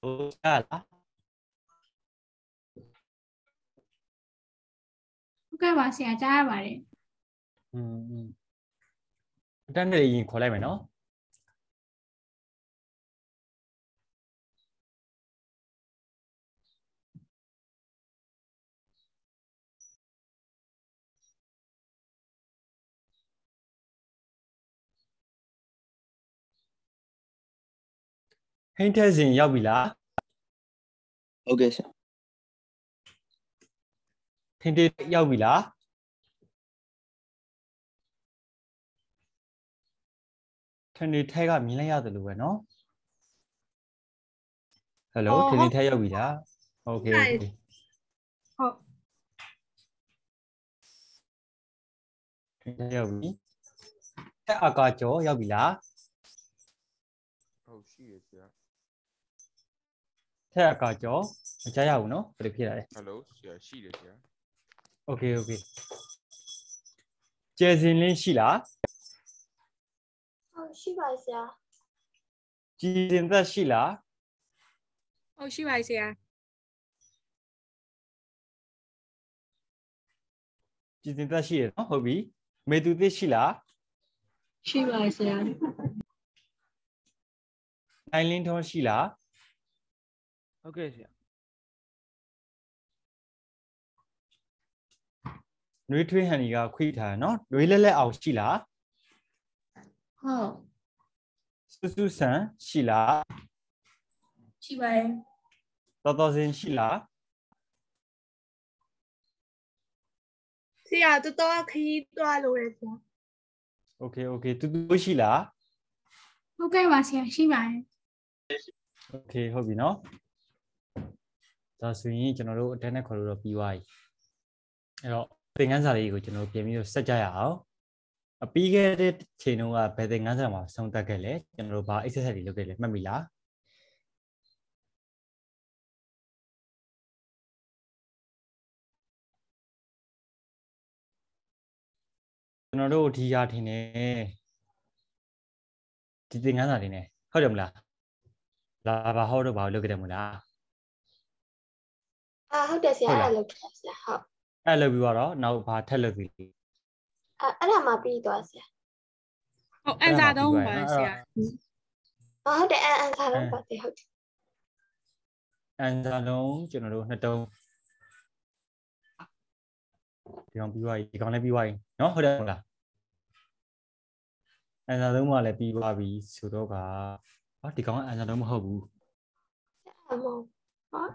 là ဟုတ်ကဲ့ပါဆရာကြားရပါတယ်တန်းတယ်ရင်ခေါ်လိုက်မယ်နော် ဟင်းထဲစဉ်ရောက်ပြီလားဟုတ်ကဲ့ဆရာထင်းတေးရောက်ပြီလားထင်းတေးထဲကမြင်လိုက်ရတယ်လို့ပဲနော် Hello ထင်းတေးထဲရောက်ပြီလား Okay okay ဟုတ်ထင်းတေးရောက်ပြီထဲအကာကျော်ရောက်ပြီလားဟုတ်ရှိရဆရာထဲအကာကျော်မကြားရဘူးနော်ဘယ်လိုဖြစ်ရလဲဟယ်လိုဆရာရှိတယ်ဆရာ Okay okay ကျဲစင်လင်းရှိလားဟုတ်ရှိပါဆရာကြည်စင်သက်ရှိလားဟုတ်ရှိပါဆရာကြည်စင်သက်ရှိရနော်ဟုတ်ပြီမေသူသစ်ရှိလားရှိပါဆရာနိုင်လင်းထွန်းရှိလားဟုတ်ကဲ့ဆရာနွေးထွေးဟန်ဒီကခွိထားနော်နွေးလဲလဲအောင်ရှိလားဟုတ်စွစွဆန်ရှိလားရှိပါတယ်တော်တော်စင်ရှိလားဆရာတော်တော်ခရီးသွားလို့ရဆရာ Okay okay တူတူရှိလားဟုတ်ကဲ့ပါဆရာရှိပါတယ် Okay ဟုတ်ပြီနော်ဒါဆိုရင်ကျွန်တော်တို့အတန်းနဲ့ခေါ်လို့တော့ပြီးသွားပြီအဲ့တော့သင်ခန်းစာလေးကိုကျွန်တော်ပြင်ပြီးတော့ဆက်ကြရအောင်အပြီးခဲ့တဲ့ချိန်တုန်းကဘယ်သင်ခန်းစာမှာဆုံးသက်ခဲ့လဲကျွန်တော်တို့ဘာ exercise တွေလုပ်ခဲ့လဲမှတ်မိလားကျွန်တော်တို့ဒီရာထင်တယ်ဒီသင်ခန်းစာတွေ ਨੇ ဟုတ်တယ်မလားလာဘာဟောတော့ဘာလုပ်ခဲ့တယ်မလားဟုတ်တယ်ဆရာအဲ့ဒါလုပ်ခဲ့ဆရာဟုတ်အဲ့လုပ်ပြီးတော့နောက်ဘာထက်လုပ်ပြီအဲ့ဒါမှပြီးသွားဆရာဟုတ်အန်စာတော့ပါဆရာဟုတ်တယ်အန်စာတော့ပါတယ်ဟုတ်တယ်အန်စာလုံးကျွန်တော်တို့နှစ်တုံးဒီကောင်ပြီးသွားပြီဒီကောင်လည်းပြီးသွားပြီเนาะဟုတ်တယ်မလားအန်စာလုံးမှလည်းပြီးသွားပြီဆိုတော့ကဒီကောင်ကအန်စာလုံးမဟုတ်ဘူးအမောဟုတ်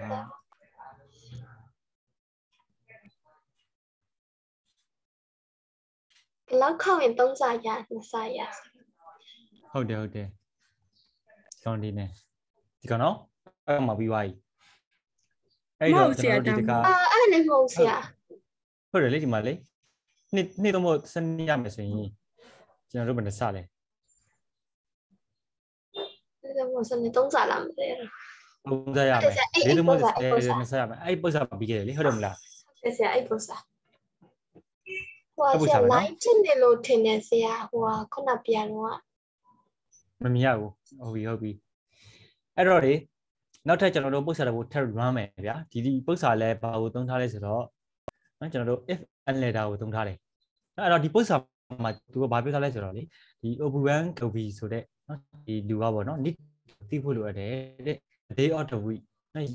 လောက်ခေါရင်3စာရ2စာရဟုတ်တယ်ဒီကောင်ဒီနဲ့ဒီကောင်နော်အဲ့မှာပြီးသွားပြီအဲ့တော့ကျွန်တော်တို့ဒီတကအဲ့နဲ့မဟုတ်ဆရာဟုတ်တယ်လေဒီမှာလေနှစ်တော့မဟုတ်စနေရမယ်ဆိုရင်ကျွန်တော်တို့ဘယ်နဲ့စလဲဒါမှမဟုတ်3စာလားမသိဘူးပုံစံရမယ်ဒီလိုမျိုးစရမယ်အဲ့ပုံစံပြီးခဲ့တယ်လေဟုတ်တယ်မလားဆရာအဲ့ပုံစာဟိုဆရာ line တင်တယ်လို့ထင်တယ်ဆရာဟိုခုနပြန်တော့မမြင်ရဘူးဟုတ်ပြီအဲ့တော့လေနောက်ထပ်ကျွန်တော်တို့ပုတ်စာတစ်ပုတ်ထပ် run မယ်ဗျာဒီပုတ်စာလဲဘာကိုသုံးထားလဲဆိုတော့နော်ကျွန်တော်တို့ if and letter ကိုသုံးထားတယ်အဲ့တော့ဒီပုတ်စာမှာသူကဘာပြောထားလဲဆိုတော့လေဒီ open copy ဆိုတဲ့နော်ဒီလူကပေါ့နော် need သိဖို့လိုအပ်တယ်တဲ့ day of the week နော်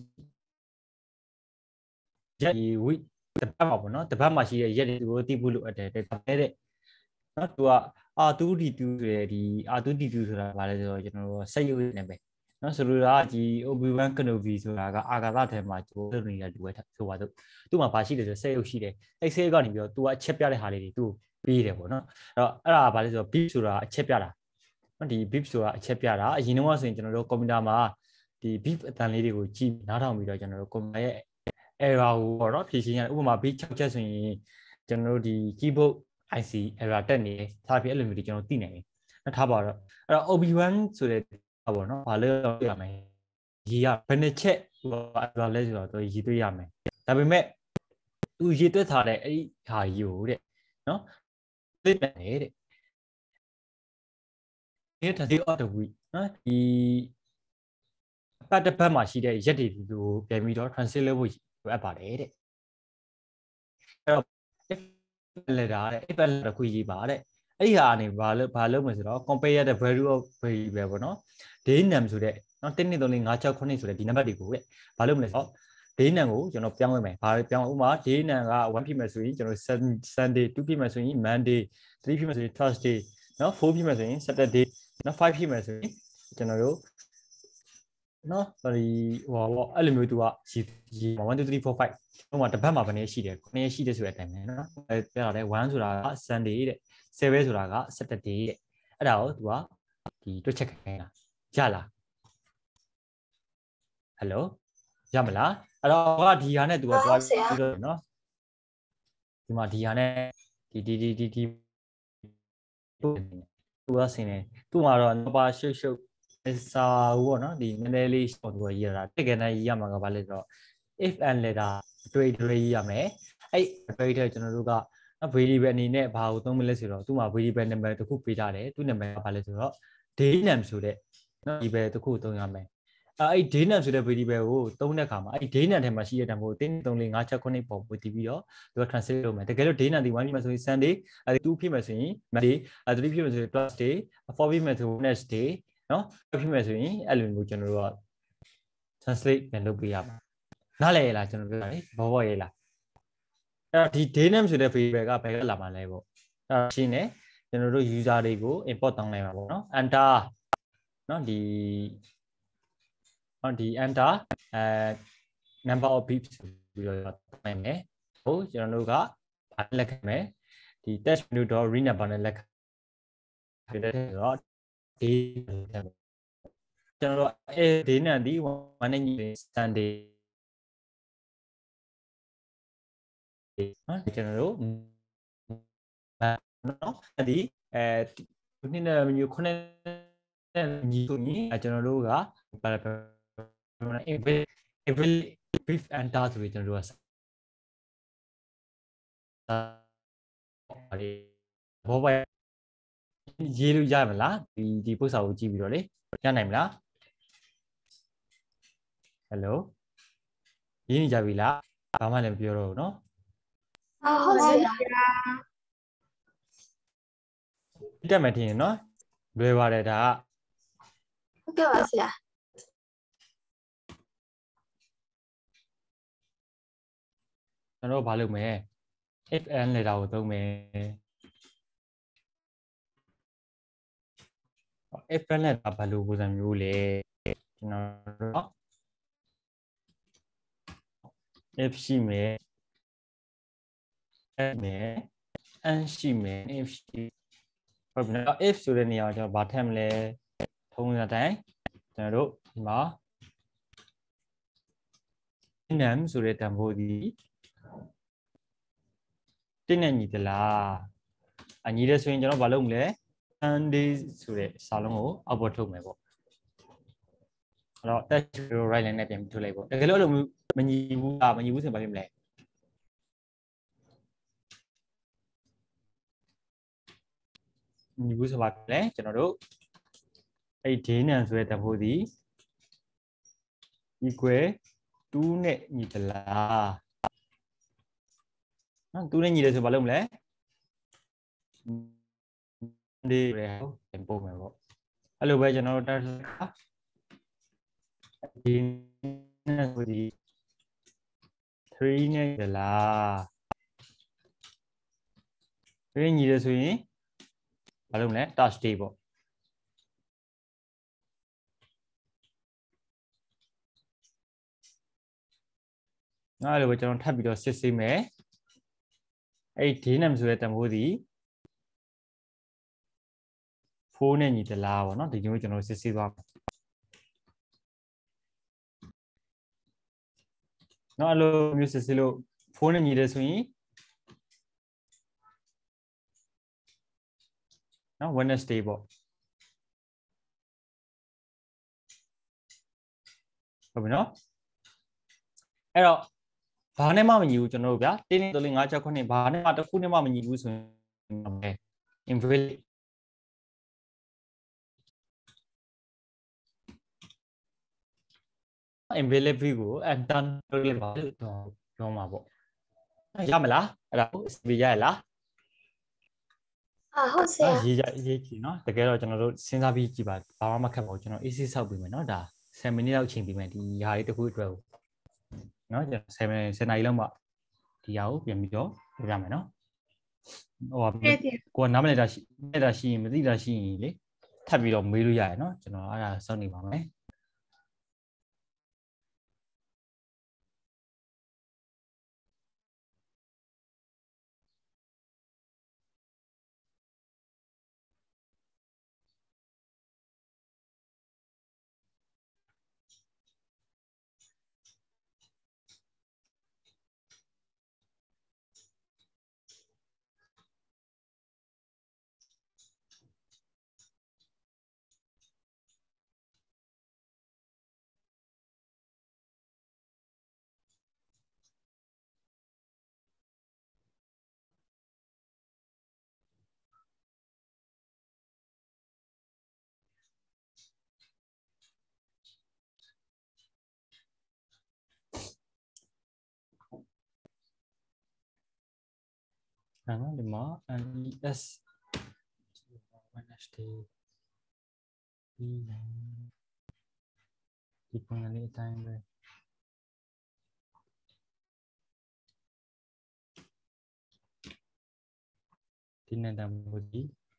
ရက်ဒီ week တပတ်မှာပေါ့နော်တပတ်မှာရှိတဲ့ရက်တွေကိုသိဖို့လိုအပ်တယ်တဲ့နော်သူက R2D2 ဆိုတဲ့ဒီ R2D2 ဆိုတာဘာလဲဆိုတော့ကျွန်တော်တို့စက်ရုပ်နေပဲနော်ဆိုလိုတာဒီ Obi-Wan Kenobi ဆိုတာကအာဂါသထဲမှာကျိုးလုပ်နေတဲ့လူပဲဆိုပါတော့သူ့မှာဘာရှိတယ်ဆိုစက်ရုပ်ရှိတယ်အဲ့စက်ရုပ်ကနေပြီးတော့သူကအချက်ပြတဲ့ဟာလေးတွေသူ့ပေးတယ်ပေါ့နော်အဲ့တော့အဲ့ဒါဘာလဲဆိုတော့ beep ဆိုတာအချက်ပြတာနော်ဒီ beep ဆိုတာအချက်ပြတာအရင်တော့ဆိုရင်ကျွန်တော်တို့ကွန်ပျူတာမှာဒီ beep အတန်လေးတွေကိုကြည့်နားထောင်ပြီးတော့ကျွန်တော်တို့ကွန်ပျူတာရဲ့ error ကိုပေါ့နော်ဖြည့်ရှင်းရတယ်ဥပမာ beep 6ချက်ဆိုရင်ကျွန်တော်တို့ဒီ keyboard IC error တက်နေဒါဖြစ်အဲ့လိုမျိုးတွေကျွန်တော်သိနိုင်တယ်နော်ထားပါတော့အဲ့တော့ Obi-Wan ဆိုတဲ့ပေါ့နော်ဘာလို့ရမလဲရေးရဘယ်နှချက်ဟိုerror လဲဆိုတော့သူရေးသွေးရမယ်ဒါပေမဲ့သူရေးသွက်ထားတဲ့အဲ့ဒီဟာကြီးကိုတဲ့နော်သိတယ်တဲ့ဒီ day of the week နော်ဒီပတ်တစ်ပတ်မှာရှိတဲ့ရက်တွေကိုပြန်ပြီးတော့ translate လုပ်ဖို့လိုအပ်ပါတယ်တဲ့အဲ့တော့ letter တဲ့ if letter တစ်ခုရေးပါတဲ့အဲ့ဒီဟာအနေဘာလုပ်မလဲဆိုတော့ compare the value of variable ပေါ့နော် day name ဆိုတဲ့နော်1 2 3 4 5 6 9ဆိုတဲ့ဒီနံပါတ်တွေကိုတဲ့ဘာလုပ်မလဲဆိုတော့ day name ကိုကျွန်တော်ပြောင်းဝင်မယ်ဘာပြောင်းဥပမာ day name က1ဖြစ်မယ်ဆိုရင်ကျွန်တော် Sunday 2ဖြစ်မယ်ဆိုရင် Monday 3ဖြစ်မယ်ဆိုရင် Thursday နော်4ဖြစ်မယ်ဆိုရင် Saturday နော်5ဖြစ်မယ်ဆိုရင်ကျွန်တော်တို့နော် sorry ဟိုပေါ့အဲ့လိုမျိုးသူက1 2 3 4 5ဟိုမှာတစ်ပတ်မှာဘယ်နည်းရှိတယ်9ရက်ရှိတယ်ဆိုတဲ့အတိုင်းပဲနော်အဲ့ပြောတာလေ1ဆိုတာက Sunday တဲ့7ဆိုတာက Saturday တဲ့အဲ့ဒါကိုသူကဒီတွက်ချက်ခိုင်းတာရလားဟယ်လိုရမလားအဲ့တော့ဒီဟာနဲ့သူကတွားပြီးတော့နော်ဒီမှာဒီဟာနဲ့ဒီသူကဆင်းနေသူ့မှာတော့ပါရှုပ်စာဟိုပေါ့နော်ဒီနည်းနည်းလေးရှော့သူကရေးရတာတကယ်တမ်းရေးရမှာကဘာလဲဆိုတော့ if and letter တွေရေးရမယ်အဲ့တွေတဲ့ကျွန်တော်တို့က variable အနေနဲ့ဘာကိုသုံးမလဲဆိုတော့သူ့မှာ variable number တစ်ခုပေးထားတယ်သူ့ number ကဘာလဲဆိုတော့ day name ဆိုတဲ့နော် variable တစ်ခုသုံးရမယ်အဲ့ day name ဆိုတဲ့ variable ကိုသုံးတဲ့အခါမှာအဲ့ day name ထဲမှာရှိတဲ့တန်ဖိုး1 3 4 5 6 9ပုံပို့တည်ပြီးတော့သူက translate လုပ်မယ်တကယ်လို့ day name ဒီ1ဖြစ်မယ်ဆိုရင် Sunday အဲ့2ဖြစ်မယ်ဆိုရင် Monday အဲ့3ဖြစ်မယ်ဆိုရင် Thursday 4ဖြစ်မယ်ဆိုရင် Wednesday နော်ဖြစ်မယ်ဆိုရင်အဲ့လိုမျိုးကျွန်တော်တို့က translate ပြန်လုပ်ပေးရပါနားလည်ရလားကျွန်တော်ပြောတာလေဘောရလားအဲ့တော့ဒီ day name ဆိုတဲ့ variable ကဘယ်ကလာမှာလဲပေါ့အဲ့တော့ရှင်းနေကျွန်တော်တို့ user တွေကို import တောင်းနိုင်မှာပေါ့နော် enter နော်ဒီ enter number of beeps ပြီးတော့တောင်းနိုင်မယ်ဟုတ်ကျွန်တော်တို့ကဘာလက်ခံမယ်ဒီ test menu.read number နဲ့လက်ခံဖြစ်တဲ့တော့ဒီကျွန်တော်တို့day name ဒီ1နဲ့ညီ Sunday နော်ကျွန်တော်တို့နော်ဒီနှစ်နဲ့မျိုး9နဲ့ညီဆိုရင်ကျွန်တော်တို့ကဘာလဲ every brief enter ဆိုပြီးကျွန်တော်တို့ကဘောပဲရေးလို့ရမလားဒီပုတ်စာကိုကြည့်ပြီးတော့လေရနိုင်မလားဟယ်လိုရေးနေကြပြီလားဘာမှလည်းမပြောတော့ဘူးเนาะဟုတ်ဆရာတက်မယ်ထင်ရင်เนาะလွယ်ပါတယ်ဒါကဟုတ်ကဲ့ပါဆရာကျွန်တော်ဘာလုပ်မလဲ if and letter ကိုသုံးမယ် if and letter ဘာလို့ပုံစံမျိုးလဲကျွန်တော် if ရှိမယ် and ရှိမယ် if ရှိဟုတ်ပြီနော် if ဆိုတဲ့နေရာကိုကျွန်တော်ဗာထည့်မလဲထုံးစံတိုင်းကျွန်တော်တို့ဒီမှာ name ဆိုတဲ့တန်ဖိုးဒီတင်းနဲ့ညီသလားညီတယ်ဆိုရင်ကျွန်တော်ဗာလုပ်မလဲ Sunday ဆိုတဲ့စာလုံးကိုအောက်ပေါ်ထုတ်မယ်ပေါ့အဲ့တော့ test right line နဲ့ပြန်ထုတ်လိုက်ပေါ့တကယ်လို့အဲ့လိုမညီဘူးဆိုရင်ဘာဖြစ်မလဲညီဘူးဆိုပါလဲကျွန်တော်တို့အဲ့ day name ဆိုတဲ့တန်ဖိုးဒီ equal 2နဲ့ညီသလားနော်2နဲ့ညီတယ်ဆိုဘာလုပ်မလဲဒီရယ်ပြန်ပို့မယ်ပေါ့အဲ့လိုပဲကျွန်တော်တို့ test ဒီနဲ့ဆိုဒီ3နဲ့ညီသလား3ညီတယ်ဆိုရင်ဘာလုပ်မလဲ touch day ပေါ့အဲ့လိုပဲကျွန်တော်ထပ်ပြီးတော့စစ်ဆေးမယ်အဲ့ day name ဆိုတဲ့တန်ဖိုးဒီ4နဲ့ညီသလားပေါ့နော်ဒီမျိုးကျွန်တော်စစ်ဆေးသွားမယ်နော်အဲ့လိုမျိုးစစ်ဆေးလို့4နဲ့ညီတယ်ဆိုရင်နော် Wednesday ပေါ့ဟုတ်ပြီနော်အဲ့တော့ဘာနဲ့မှမညီဘူးကျွန်တော်တို့ဗျာ1 2 3 4 5 6 9ဘာနဲ့မှတစ်ခုနဲ့မှမညီဘူးဆိုရင် invalid available ကို enter လုပ်လိုက်ပါလို့ပြောမှာပေါ့ရမလားအဲ့ဒါကိုပြရလားဟုတ်ဆရာရေးကြည့်နော်တကယ်တော့ကျွန်တော်တို့စဉ်းစားပြီးကြည့်ပါဘာမှမခက်ပါဘူးကျွန်တော် AC ဆောက်ပြီးမယ်နော်ဒါ10မိနစ်လောက်ချိန်ပြီးမယ်ဒီဟာလေးတစ်ခုအတွက်ကိုနော်ကျွန်တော်10နာရီလောက်မှဒီဟာကိုပြန်ပြီးတော့ပြရမယ်နော်ဟိုကိုကနားမလည်တာရှိရင်မသိတာရှိရင်လေထပ်ပြီးတော့မေးလို့ရရနော်ကျွန်တော်အဲ့ဒါစောင့်နေပါမယ်နော်ဒီမှာ NES Wednesday ဒီပုံစံလေးအတိုင်းပဲဒီနေ့တမို့ဒီ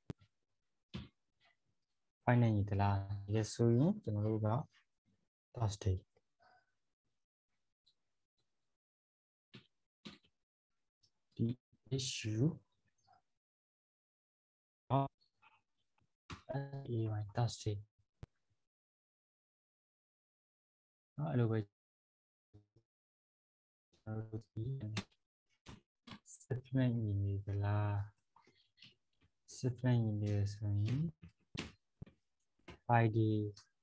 file နဲ့ညီသလား yes ဆိုရင်ကျွန်တော်တို့က Thursday the issue of a Thursday အဲ့လိုပဲကျွန်တော်တို့ဒီ statement ညီနေသလား statement ညီနေဆိုရင် Friday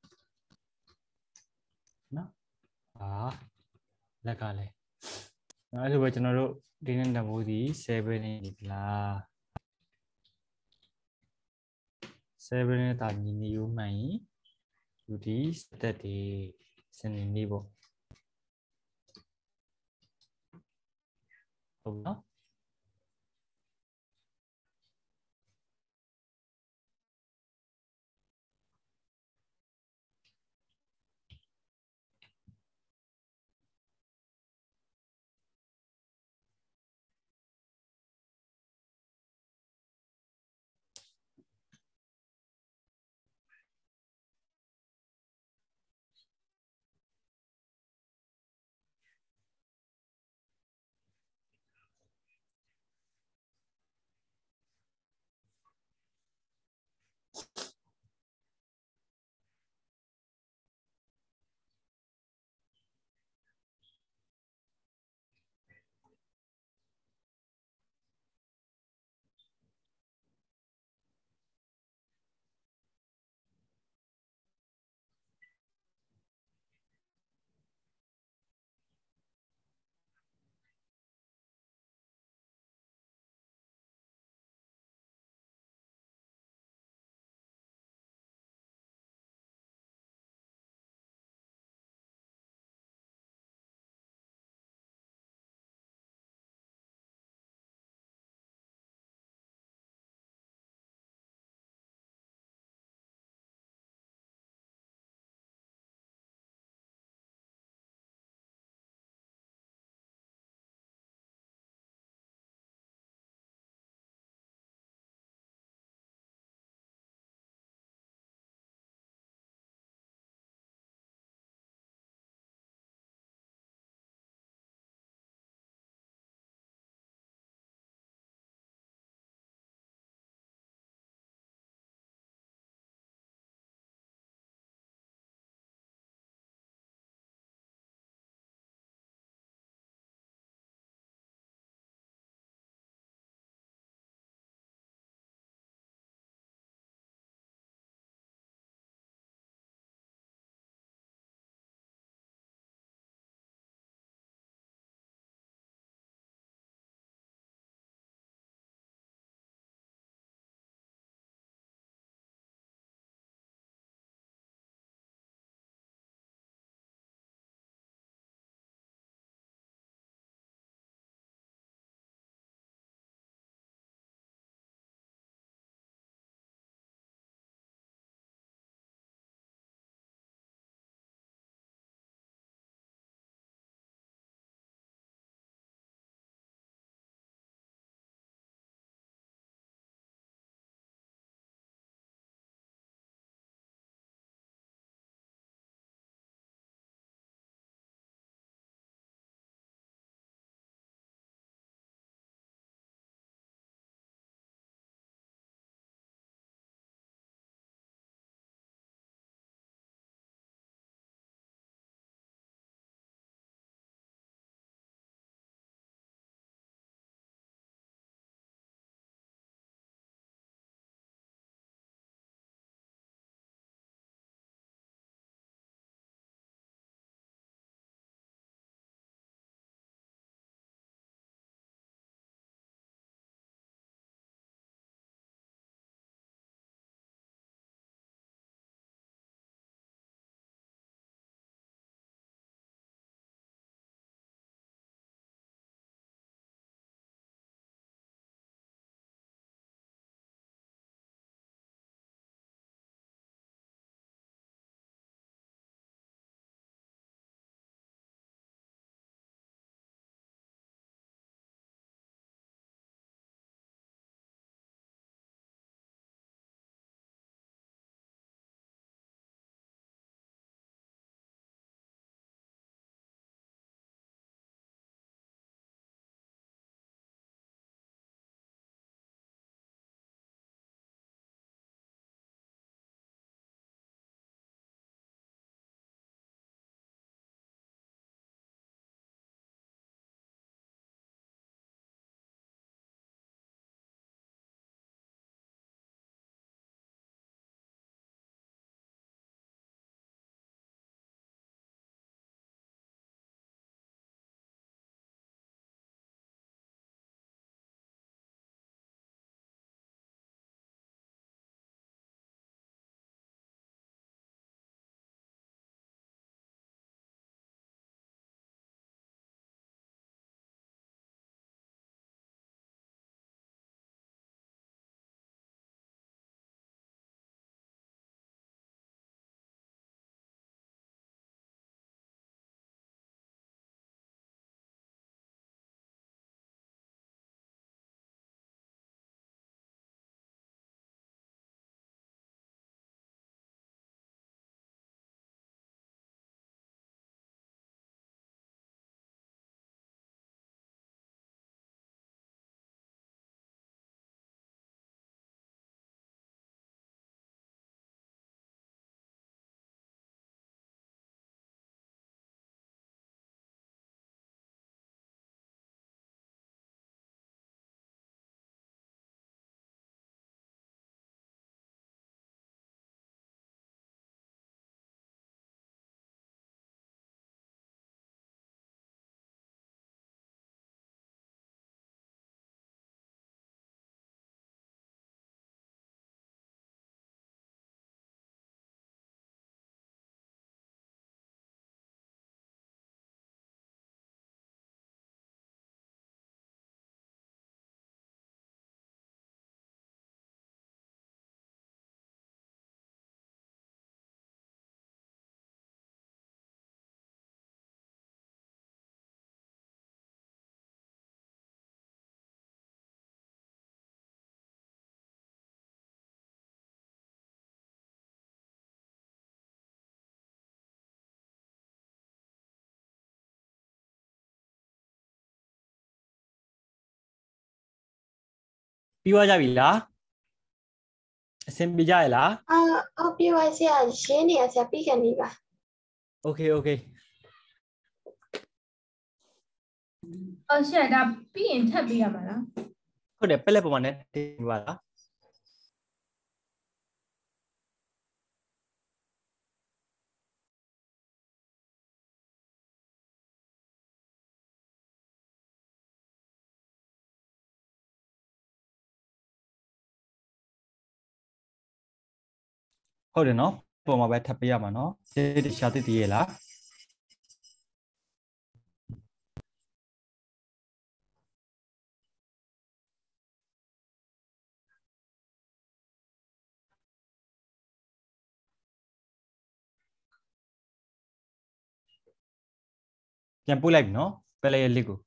နော်လက်ကလည်းအဲ့လိုပဲကျွန်တော်တို့ဒီနေ့တမိုးဒီ7နဲ့ညီသလား7နဲ့တာညီနေဦးမှန်ရင်ဒီ stat တွေစနေနေ့ပေါ့ဟုတ်နော်ပြီးသွားကြပြီလားအဆင်ပြေကြရလားအော်ပြပါဆရာရင်းနေရဆရာပြီးကန်နေပါโอเคโอเคဆရာဒါပြီးရင်ထပ်ပေးရမှာလားဟုတ်တယ်ပက်လက်ပေါ်မှာနဲ့တင်ပြပါလားဟုတ်တယ်နော်ပေါ်မှာပဲထပ်ပေးရမှာနော်ဒီရှာသိတည်ရလားပြန်ပို့လိုက်ပြီနော်ပက်လက်ရဲ့ link ကို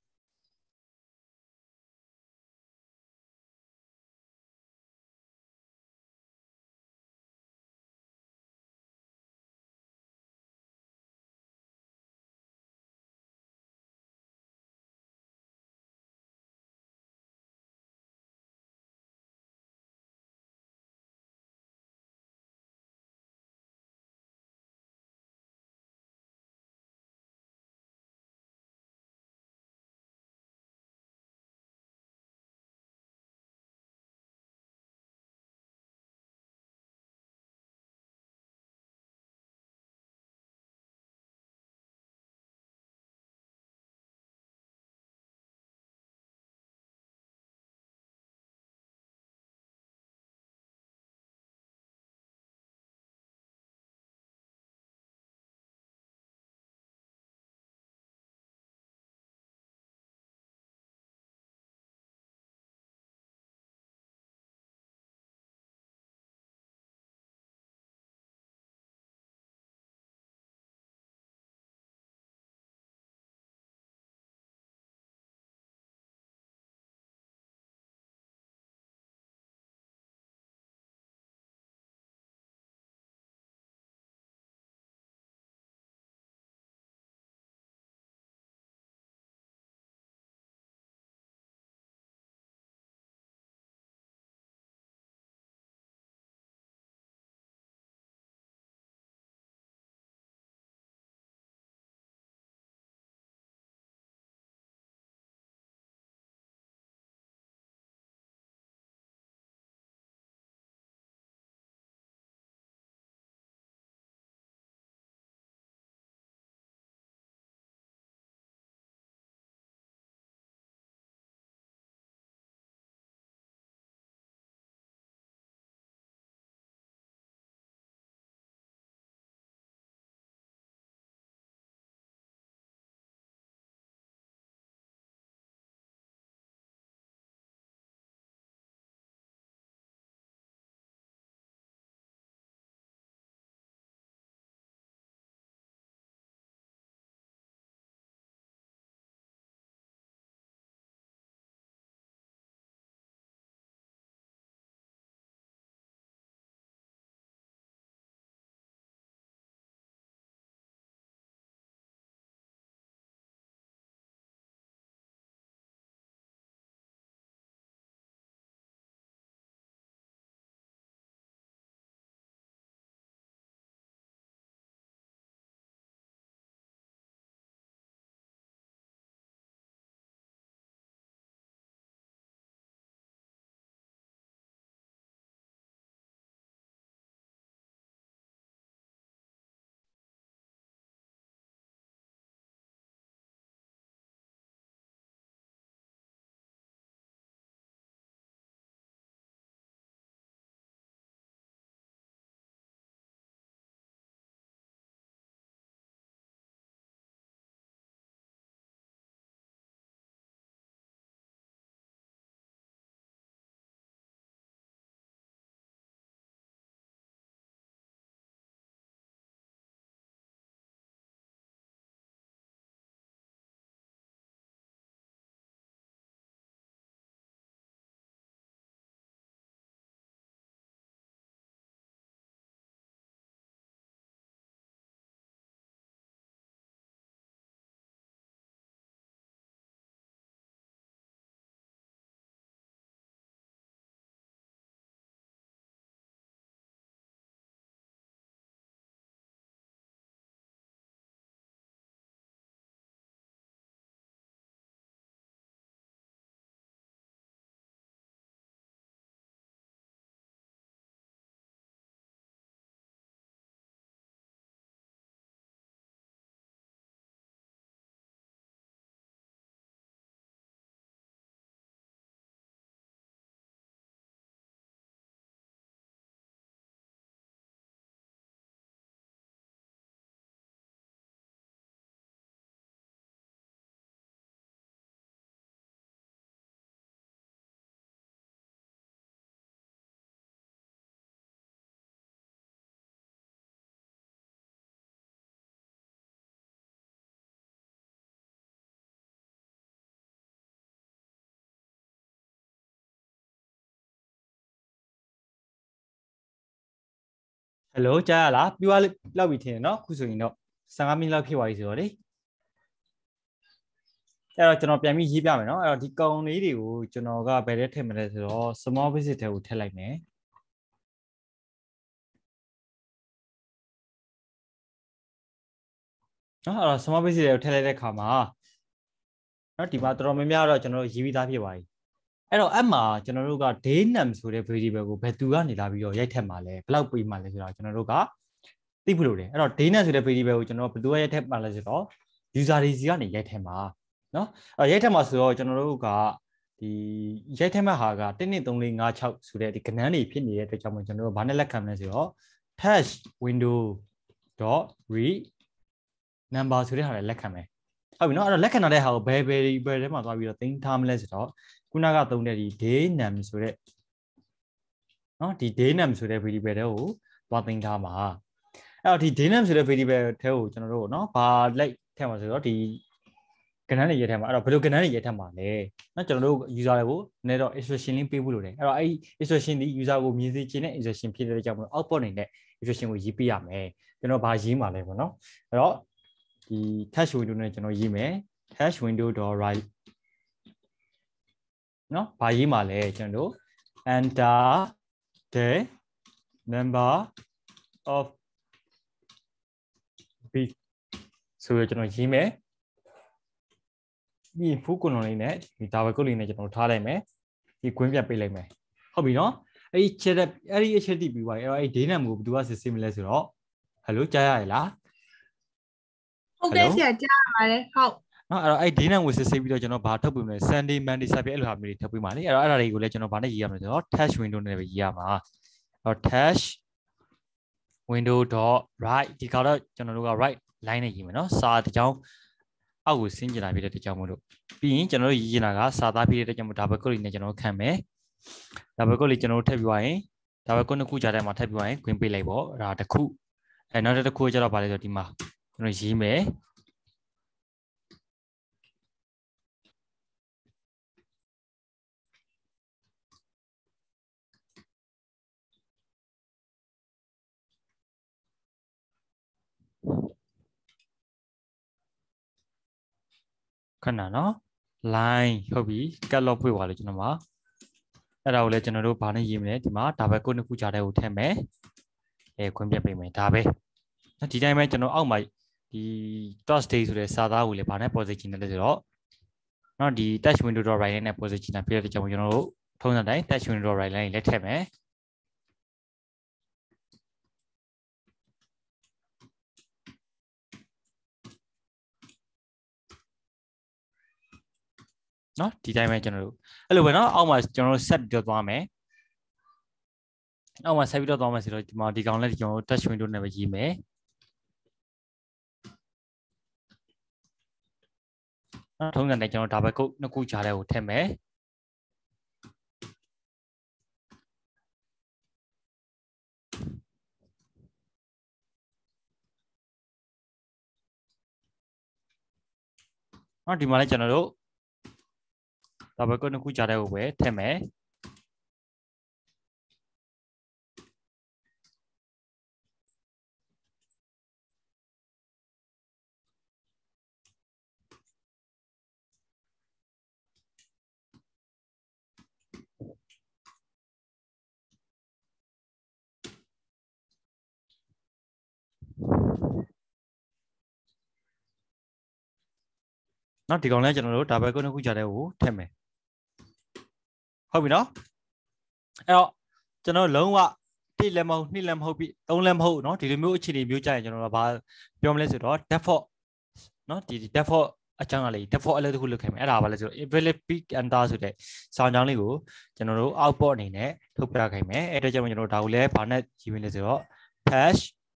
Hello จ้าล่ะพี่ว่าเล่าวิธีเนาะคุยส่วนเนาะสังกัดมีเล่าพี่ว่าอีกสิวะดิအဲ့တော့ကျွန်တော်ပြန်ပြီးရေးပြမယ်เนาะအဲ့တော့ဒီကုံလေးတွေကိုကျွန်တော်ကဘယ်ထဲထည့်မလဲဆိုတော့ small visit ထဲကိုထည့်လိုက်မယ်เนาะအဲ့တော့ small visit ထဲကိုထည့်လိုက်တဲ့အခါမှာเนาะဒီမှာတော်တော်များများတော့ကျွန်တော်တို့ရေးပြီးသားဖြစ်ပါပြီအဲ့တော့အဲ့မှာကျွန်တော်တို့က day name ဆိုတဲ့ variable ကိုဘယ်သူကနေလာပြီးတော့ရိုက်ထည့်မှာလဲဘယ်လောက်ပေးမှာလဲဆိုတော့ကျွန်တော်တို့ကသိဖို့လိုတယ်အဲ့တော့ day name ဆိုတဲ့ variable ကိုကျွန်တော်ဘယ်သူကရိုက်ထည့်မှာလဲဆိုတော့ user တွေစီကနေရိုက်ထည့်မှာเนาะရိုက်ထက်မှာဆိုတော့ကျွန်တော်တို့ကဒီရိုက်ထက်မဲ့ဟာက1 2 3 4 5 6ဆိုတဲ့ဒီကဏ္ဍတွေဖြစ်နေတဲ့အတွက်ကြောင့်မို့ကျွန်တော်တို့ဘာနဲ့လက်ခံမလဲဆိုတော့ hash window.read number ဆိုတဲ့ဟာလည်းလက်ခံမယ်ဟုတ်ပြီเนาะအဲ့တော့လက်ခံတဲ့ဟာကိုဘယ်ထဲမှာသွားပြီးတော့တင်ထားမလဲဆိုတော့ခုနကသုံးတဲ့ဒီ day name ဆိုတဲ့เนาะဒီ day name ဆိုတဲ့ variable တွေကိုသွားတင်ထားမှာအဲ့တော့ဒီ day name ဆိုတဲ့ variable ထဲကိုကျွန်တော်တို့เนาะဘာလိုက်ထည့်မှာဆိုတော့ဒီကဏ္ဍတွေရေးထည့်မှာအဲ့တော့ဘယ်လိုကဏ္ဍတွေရေးထည့်မှာလဲเนาะကျွန်တော်တို့ user တွေကိုနည်းတော့ instruction လေးပေးဖို့လိုတယ်အဲ့တော့အဲ့ instruction ဒီ user ကိုမြင်စေချင်တဲ့ instruction ဖြစ်တဲ့ကြောင့်မို့ output အနေနဲ့ instruction ကိုရေးပေးရမယ်ကျွန်တော်ဘာရေးမှာလဲပေါ့เนาะအဲ့တော့ဒီ hash window နဲ့ကျွန်တော်ရေးမယ် hash window.write เนาะဘာရေးမှာလဲကျွန်တော်တို့ enter the number of bit ဆိုရကျွန်တော်ရေးမယ်ဒီ full column လေးနဲ့ဒီ double quote လေးနဲ့ကျွန်တော်ထားလိုက်မယ်ဒီ queen ပြန်ပေးလိုက်မယ်ဟုတ်ပြီเนาะအဲ့ဒီချက်တိပြီးပါပြီအဲ့တော့အဲ့ day name ကိုဘယ်သူကစစ်ဆေးမလဲဆိုတော့ hello ကြားရရလားဟုတ်ကဲ့ဆရာကြားရပါတယ်ဟုတ်เนาะအဲ့တော့အဲ့ day name ကိုစစ်ဆေးပြီးတော့ကျွန်တော်ဘာထုတ်ပေးမလဲ Sunday Monday စပြီးအဲ့လိုဟာမျိုးတွေထုတ်ပေးပါလေအဲ့တော့အဲ့ဒါတွေကိုလည်းကျွန်တော်ဘာနဲ့ရေးရမလဲဆိုတော့ hash window နဲ့ပဲရေးရမှာအဲ့တော့ hash window.write ဒီကတော့ကျွန်တော်တို့က write line နဲ့ရေးမယ်เนาะစာတစ်ကြောင်းအောက်ကိုဆင်းကျင်လာပြီးတဲ့ကြောင်းမို့လို့ပြီးရင်ကျွန်တော်တို့ရေးချင်တာကစာသားပြီးတဲ့ကြောင်းမို့ double quote လေးနဲ့ကျွန်တော်တို့ခံမယ် double quote လေးကျွန်တော်တို့ထည့်ပြီးသွားရင် double quote နှစ်ခုကြားထဲမှာထည့်ပြီးသွားရင် queen ပေးလိုက်ပေါ့အဲ့ဒါတစ်ခုနောက်တစ်ခုကျတော့ဗာလဲဆိုဒီမှာကျွန်တော်ရေးမယ်ခဏနော် line ဟုတ်ပြီ cut lock ဖွင့်ပါလေကျွန်တော်မှာအဲ့ဒါကိုလည်းကျွန်တော်တို့ဘာနဲ့ရေးမလဲဒီမှာ double quote နှစ်ခုကြားထဲကိုထည့်မယ်ခွင့်ပြပေးမယ်ဒါပဲဒီတိုင်းပဲကျွန်တော်အောက်မှာဒီ Thursday ဆိုတဲ့စာသားကိုလည်းဘာနဲ့ position နဲ့လဲဆိုတော့เนาะဒီ touch window.write နဲ့ position နဲ့ပြတဲ့ကြောင့်ကျွန်တော်တို့ထုံးစံတိုင်း touch window.write လည်းထည့်မယ်เนาะဒီတိုင်းပဲကျွန်တော်တို့အဲ့လိုပဲเนาะအောက်မှာကျွန်တော်တို့ set ပြီးတော့သွားမယ်အောက်မှာ set ပြီးတော့သွားမယ်ဆိုတော့ဒီမှာဒီကောင်လည်းကျွန်တော်တို့ touch window နဲ့ပဲရေးမယ်ထုံးစံတိုင်းကျွန်တော် double quote နှစ်ခုကြားထဲကိုထည့်မယ်ဒီမှာလည်းကျွန်တော်တို့ double quote နှစ်ခုကြားထဲကိုပဲထည့်မယ်ဒီကောင်လည်းကျွန်တော်တို့ double quote နှစ်ခုကြားထဲကိုထည့်မယ်ဟုတ်ပြီနော်အဲ့တော့ကျွန်တော်လုံးဝ1လည်းမဟုတ်2လည်းမဟုတ်ပြီ3လည်းမဟုတ်เนาะဒီလိုမျိုးအခြေအနေမျိုးကြရင်ကျွန်တော်တို့ဘာပြောမလဲဆိုတော့ default เนาะဒီ default အကြောင်းအလေး default အလုပ်တစ်ခုလုပ်ခဲ့မယ်အဲ့ဒါဘာလဲဆိုတော့ available peak enter ဆိုတဲ့စောင်းကြောင်းလေးကိုကျွန်တော်တို့ output အနေနဲ့ထုတ်ပြခိုင်းမယ်အဲ့ဒါကြောင့်ကျွန်တော်တို့ဒါကိုလည်းဘာနဲ့ရေးမလဲဆိုတော့ hash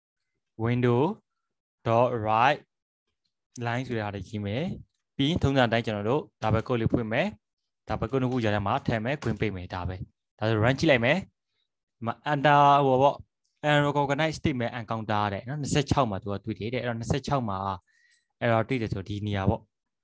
window.write line ဆိုတဲ့ဟာတွေရေးမယ်ပြီးရင်ထုံးစံအတိုင်းကျွန်တော်တို့ double quote လေးဖွင့်မယ် double quote နှစ်ခုကြားထဲမှာထည့်မယ်ခွင့်ပေးမယ်ဒါပဲဒါဆို run ကြည့်လိုက်မယ် under ဟိုပေါ့ recognize statement encounter တဲ့နော်26မှာသူကတွေ့တယ်တဲ့အဲ့တော့26မှာ error တွေ့တယ်ဆိုဒီနေရာပေါ့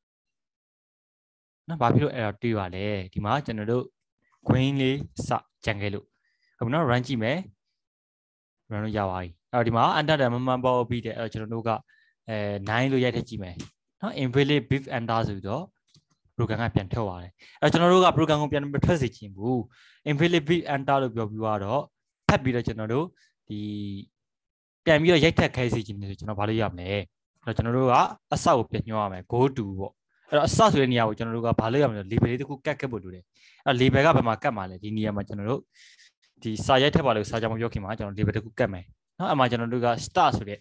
နော်ဘာဖြစ်လို့ error တွေ့ပါလဲဒီမှာကျွန်တော်တို့ green လေးစကြံခဲ့လို့ဟုတ်ပြီနော် run ကြည့်မယ် run လို့ရပါပြီဒီမှာ under တဲ့မမှန်ပေါ်ပြီးတဲ့ကျွန်တော်တို့က9လို့ရိုက်ထည့်ကြည့်မယ်နော် invalid beef enter ဆိုပြီးတော့ program ကပြန်ထွက်သွားတယ်ကျွန်တော်တို့က program ကိုပြန်မထွက်စေချင်ဘူး invalid beef enter လို့ပြောပြီးတော့ဖတ်ပြီးတော့ကျွန်တော်တို့ဒီပြန်ပြီးတော့ရိုက်ထည့်ခိုင်းစေချင်တယ်ဆိုကျွန်တော်ဘာလို့ရမလဲကျွန်တော်တို့ကအစကိုပြန်ညွှန်းရမယ် go to ပေါ့အစဆိုတဲ့နေရာကိုကျွန်တော်တို့ကဘာလို့ရမလဲ label လေးတစ်ခုကတ်ဖို့လိုတယ်label ကဘယ်မှာကတ်မှာလဲဒီနေရာမှာကျွန်တော်တို့ဒီစာရိုက်ထည့်ပါလို့စာကြောင်မပြောခင်မှာကျွန်တော် label တစ်ခုကတ်မယ်နော်အမှကျွန်တော်တို့က start ဆိုတဲ့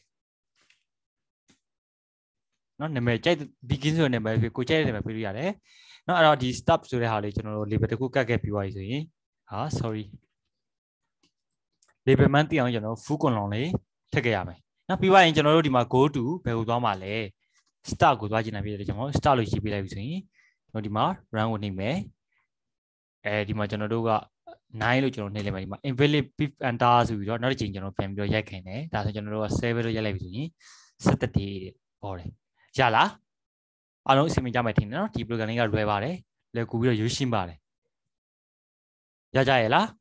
နော်နာမည်ကြိုက် begin ဆိုတဲ့နာမည်ကိုကြိုက်တဲ့နာမည်ပေးလို့ရတယ်နော်အဲ့တော့ဒီ stop ဆိုတဲ့ဟာလေးကျွန်တော်တို့ label တစ်ခုကတ်ခဲ့ပြီးသွားပြီဆိုရင်sorry label မှန်းသိအောင်ကျွန်တော် full column လေးထည့်ခဲ့ရမယ်နော်ပြီးသွားရင်ကျွန်တော်တို့ဒီမှာ go to ဘယ်ကိုသွားမှာလဲ start ကိုသွားချင်တာဖြစ်တယ်ကျွန်တော် start လို့ရေးပေးလိုက်ပြီဆိုရင်ကျွန်တော်ဒီမှာ run ကိုနှိပ်မယ်ဒီမှာကျွန်တော်တို့က9လို့ကျွန်တော်နှိပ်လိုက်မယ်ဒီမှာ invalid beef enter ဆိုပြီးတော့နောက်တစ်ချိန်ကျွန်တော်ပြန်ပြီးတော့ရိုက်ခိုင်းတယ်ဒါဆိုကျွန်တော်တို့က7လို့ရိုက်လိုက်ပြီဆိုရင်17တဲ့ပေါ်တယ်ရလားအားလုံးအဆင်ပြေကြမယ်ထင်တယ်နော်ဒီ program လေးကလွယ်ပါတယ်လွယ်ကူပြီးတော့ရိုးရှင်းပါတယ်ရကြရဲ့လား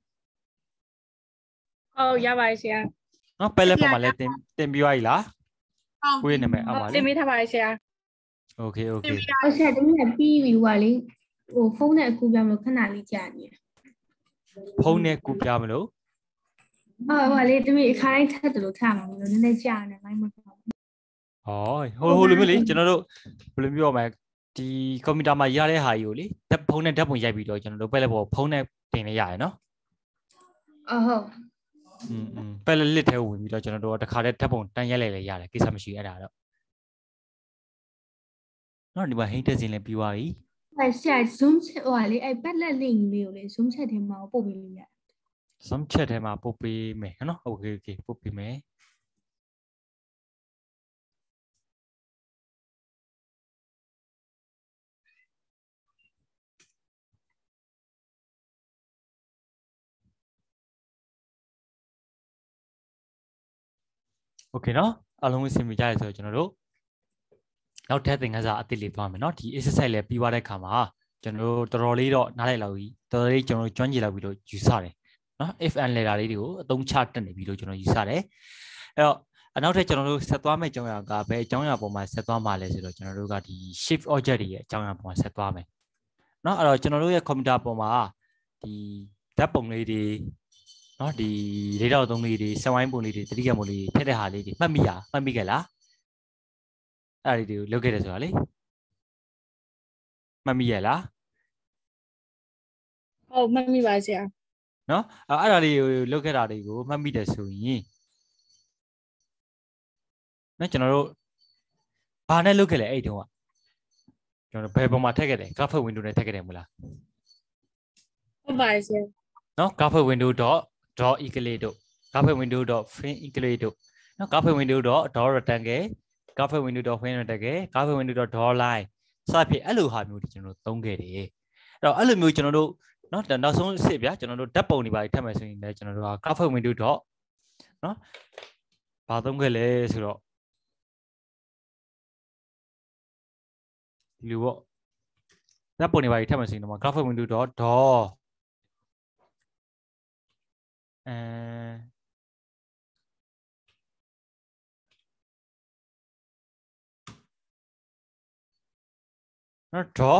ဟုတ်ရပါတယ်ဆရာနော်ပဲလက်ပေါ်မှာလည်းတင်ပြီးသွားပြီလားကိုယ့်ရဲ့နာမည်အောက်ပါလေတင်ပေးထားပါတယ်ဆရာ okay ဆရာတမီးကပြီးပြီဟိုကလေဟိုဖုန်းနဲ့အကူပြမလို့ခဏလေးကြာနေတယ်ဖုန်းနဲ့ကူပြမလို့ဟိုလေတမီးအခါတိုင်းထပ်တယ်လို့ထားမှာမလို့နည်းနည်းကြာနေလိုက်မဟုတ်ဘူးဟိုလိုမျိုးလေကျွန်တော်တို့ဘယ်လိုပြောရမလဲဒီကွန်ပျူတာမှာရတဲ့ဟာကြီးကိုလေဖုန်းနဲ့ဓာတ်ပုံရိုက်ပြီးတော့ကျွန်တော်တို့ပဲလက်ပေါ်ဖုန်းနဲ့တင်နေရတယ်နော်ဟုတ်ပဲလက်လစ်ထဲဝင်ပြီးတော့ကျွန်တော်တို့တခါတည်းဓာတ်ပုံတန်းရိုက်လိုက်လေရတယ်ကိစ္စမရှိအဲ့ဒါတော့နော်ဒီမှာဟိန်းတက်စင်လည်းပြီးသွားပြီဆရာ zoom ဟိုလေအဲ့ပတ်လက် link လေးကိုလေ zoom chat ထဲမှာပို့ပေးလို့ရတယ် zoom chat ထဲမှာပို့ပေးမယ်နော် okay ပို့ပေးမယ်โอเคเนาะအားလုံးအဆင်ပြေကြရဆိုတော့ကျွန်တော်တို့နောက်ထပ်သင်ခန်းစာအသစ်လေးသွားမယ်เนาะဒီ exercise လေးပြီးသွားတဲ့အခါမှာကျွန်တော်တို့တော်တော်လေးတော့နားလည်လောက်ပြီတော်တော်လေးကျွန်တော်တို့ကျွမ်းကျင်လောက်ပြီလို့ယူဆတယ်เนาะ if and letter လေးတွေကိုအသုံးချတက်နေပြီလို့ကျွန်တော်ယူဆတယ်အဲ့တော့နောက်ထပ်ကျွန်တော်တို့ဆက်သွားမယ့်အကြောင်းအရာကဘယ်အကြောင်းအရာပေါ်မှာဆက်သွားမှာလဲဆိုတော့ကျွန်တော်တို့ကဒီ shift object တွေရဲ့အကြောင်းအရာပေါ်မှာဆက်သွားမယ်เนาะအဲ့တော့ကျွန်တော်တို့ရဲ့ computer ပေါ်မှာဒီဓာတ်ပုံလေးတွေနော်ဒီလေးတော့သုံးလေးတွေစက်ဝိုင်းပုံလေးတွေတတိယပုံလေးထည့်တဲ့ဟာလေးတွေမှတ်မိခဲ့လားအဲ့ဒီတွေကိုလုပ်ခဲ့တယ်ဆိုတာလေမှတ်မိရဲ့လားဟုတ်မှတ်မိပါဆရာနော်အဲ့ဒါလေးကိုလုပ်ခဲ့တာတွေကိုမှတ်မိတယ်ဆိုရင်နော်ကျွန်တော်တို့ဘာနဲ့လုပ်ခဲ့လဲအဲ့တုန်းကကျွန်တော်ဘယ်ပုံမှာထည့်ခဲ့တယ် graphic window နဲ့ထည့်ခဲ့တယ်မလားဟုတ်ပါတယ်ဆရာနော် graphic window dot equate တို့ graphic window dot frame equate တို့နော် graphic window dot rectangle graphic window dot frame rectangle graphic window dot draw line စသဖြင့်အဲ့လိုဟာမျိုးတွေကျွန်တော်တို့သုံးခဲ့တယ်အဲ့တော့အဲ့လိုမျိုးကျွန်တော်တို့နော်နောက်ဆုံးအစ်ဗျာကျွန်တော်တို့ဓာတ်ပုံတွေပါထပ်မယ်ဆိုရင်လည်းကျွန်တော်တို့က graphic window dot နော်ဘာသုံးခဲ့လဲဆိုတော့ဒီလိုပေါ့ဓာတ်ပုံတွေပါထပ်မယ်ဆိုရင်တော့ graphic window dot drawနော် draw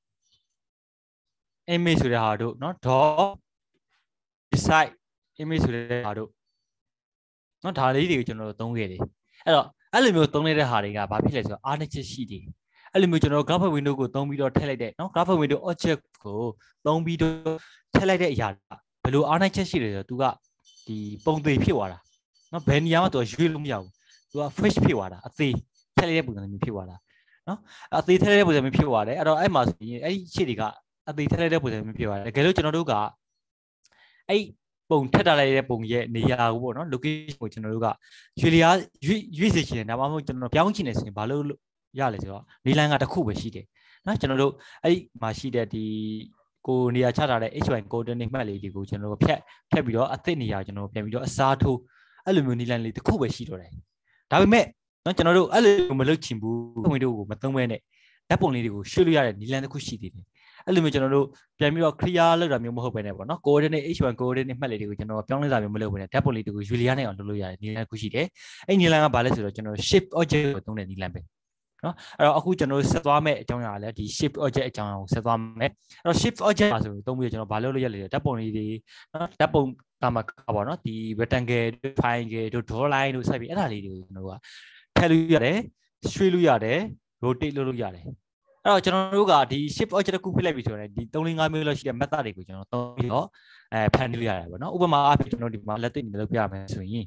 image ဆိုတဲ့ဟာတို့နော် draw decide image ဆိုတဲ့ဟာတို့နော်ဒါလေးတွေကိုကျွန်တော်တို့သုံးခဲ့တယ်အဲ့တော့အဲ့လိုမျိုးသုံးနေတဲ့ဟာတွေကဘာဖြစ်လဲဆိုတော့အားနည်းချက်ရှိတယ်အဲ့လိုမျိုးကျွန်တော် graphic window ကိုသုံးပြီးတော့ထည့်လိုက်တဲ့နော် graphic window object ကိုသုံးပြီးတော့ထည့်လိုက်တဲ့အရာဘယ်လိုအားနည်းချက်ရှိလဲဆိုတော့ तू ကဒီပုံသေးဖြစ်သွားတာနော်ဘယ်နေရာမှာ तू ရွေးလို့မရဘူး तू က fresh ဖြစ်သွားတာအသေးထည့်လိုက်တဲ့ပုံစံမျိုးဖြစ်သွားတာနော်အသေးထည့်လိုက်တဲ့ပုံစံမျိုးဖြစ်သွားတယ်အဲ့တော့အဲ့မှာဆိုရင်အဲ့ဒီရှေ့တွေကအသေးထည့်လိုက်တဲ့ပုံစံမျိုးဖြစ်သွားတယ်တကယ်လို့ကျွန်တော်တို့ကအဲ့ပုံထက်ထားလိုက်တဲ့ပုံရဲ့နေရာကိုပေါ့နော် location ကိုကျွန်တော်တို့ကရွေးစေချင်တယ်ဒါမှမဟုတ်ကျွန်တော်ပြောင်းချင်တယ်ဆိုရင်ဘာလို့ရလဲဆိုတော့နေလန်းကတစ်ခုပဲရှိတယ်နော်ကျွန်တော်တို့အဲ့ဒီမှာရှိတဲ့ဒီကိုနေရာချထားတဲ့ HY coordinate မှတ်လေးတွေကိုကျွန်တော်တို့ဖြတ်ပြီးတော့အသစ်နေရာကျွန်တော်ပြန်ပြီးတော့အစားထိုးအဲ့လိုမျိုးနေလန်းလေးတစ်ခုပဲရှိတော့တယ်ဒါပေမဲ့နော်ကျွန်တော်တို့အဲ့လိုမလုပ်ချင်ဘူးဝင်တို့ကိုမသုံးဘဲနဲ့ဓာတ်ပုံလေးတွေကိုရွှေ့လို့ရတဲ့နေလန်းတစ်ခုရှိသေးတယ်အဲ့လိုမျိုးကျွန်တော်တို့ပြန်ပြီးတော့ clear လုပ်တာမျိုးမဟုတ်ဘဲနဲ့ပေါ့နော် coordinate h1 coordinate မှတ်လေးတွေကိုကျွန်တော်ပြောင်းလဲတာမျိုးမလုပ်ဘဲနဲ့ဓာတ်ပုံလေးတွေကိုရွေလျားနိုင်အောင်လုပ်လို့ရတယ်နီလန်တစ်ခုရှိတယ်အဲ့နီလန်ကဘာလဲဆိုတော့ကျွန်တော် shape object ကိုသုံးတဲ့နီလန်ပဲနော်အဲ့တော့အခုကျွန်တော်တို့ဆက်သွားမဲ့အကြောင်းအရာလည်းဒီ shape object အကြောင်းအရာကိုဆက်သွားမယ်အဲ့တော့ shape object ပါဆိုသုံးပြီးကျွန်တော်ဘာလုပ်လို့ရလဲဓာတ်ပုံလေးတွေနော်ဓာတ်ပုံတာမှာပေါ့နော်ဒီ rectangle တို့ triangle တို့ draw line တို့ဆက်ပြီးအဲ့ဒါလေးတွေကိုကျွန်တော်တို့ကထည့်လို့ရတယ်ရွှေ့လို့ရတယ် rotate လုပ်လို့ရတယ်အဲ့တော့ကျွန်တော်တို့ကဒီ shape object တစ်ခုဖိလိုက်ပြီဆိုရင်ဒီ3 4 5မျိုးလောက်ရှိတဲ့ method တွေကိုကျွန်တော်သုံးပြီးတော့ဖန်တီးလို့ရတယ်ပေါ့နော်ဥပမာအားဖြင့်ကျွန်တော်ဒီမှာလက်တွေ့နေလုပ်ပြရမယ်ဆိုရင်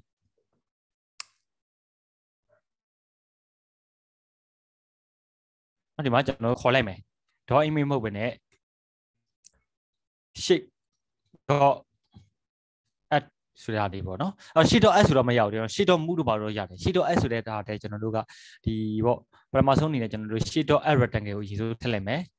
ဒီမှာကျွန်တော်ခေါ်လိုက်မယ် draw image မဟုတ်ဘဲနဲ့ shape dot at ဆိုရတဲ့ပေါ့နော်အဲ့ sheet dot s ဆိုတော့မရောက်ဘူး sheet dot move လို့ပါတော့ရတယ် sheet dot s ဆိုတဲ့ဒါတဲ့ကျွန်တော်တို့ကဒီပေါ့ပထမဆုံးအနေနဲ့ကျွန်တော်တို့ sheet dot at rectangle ကိုရေးစိုးထည့်လိုက်မယ်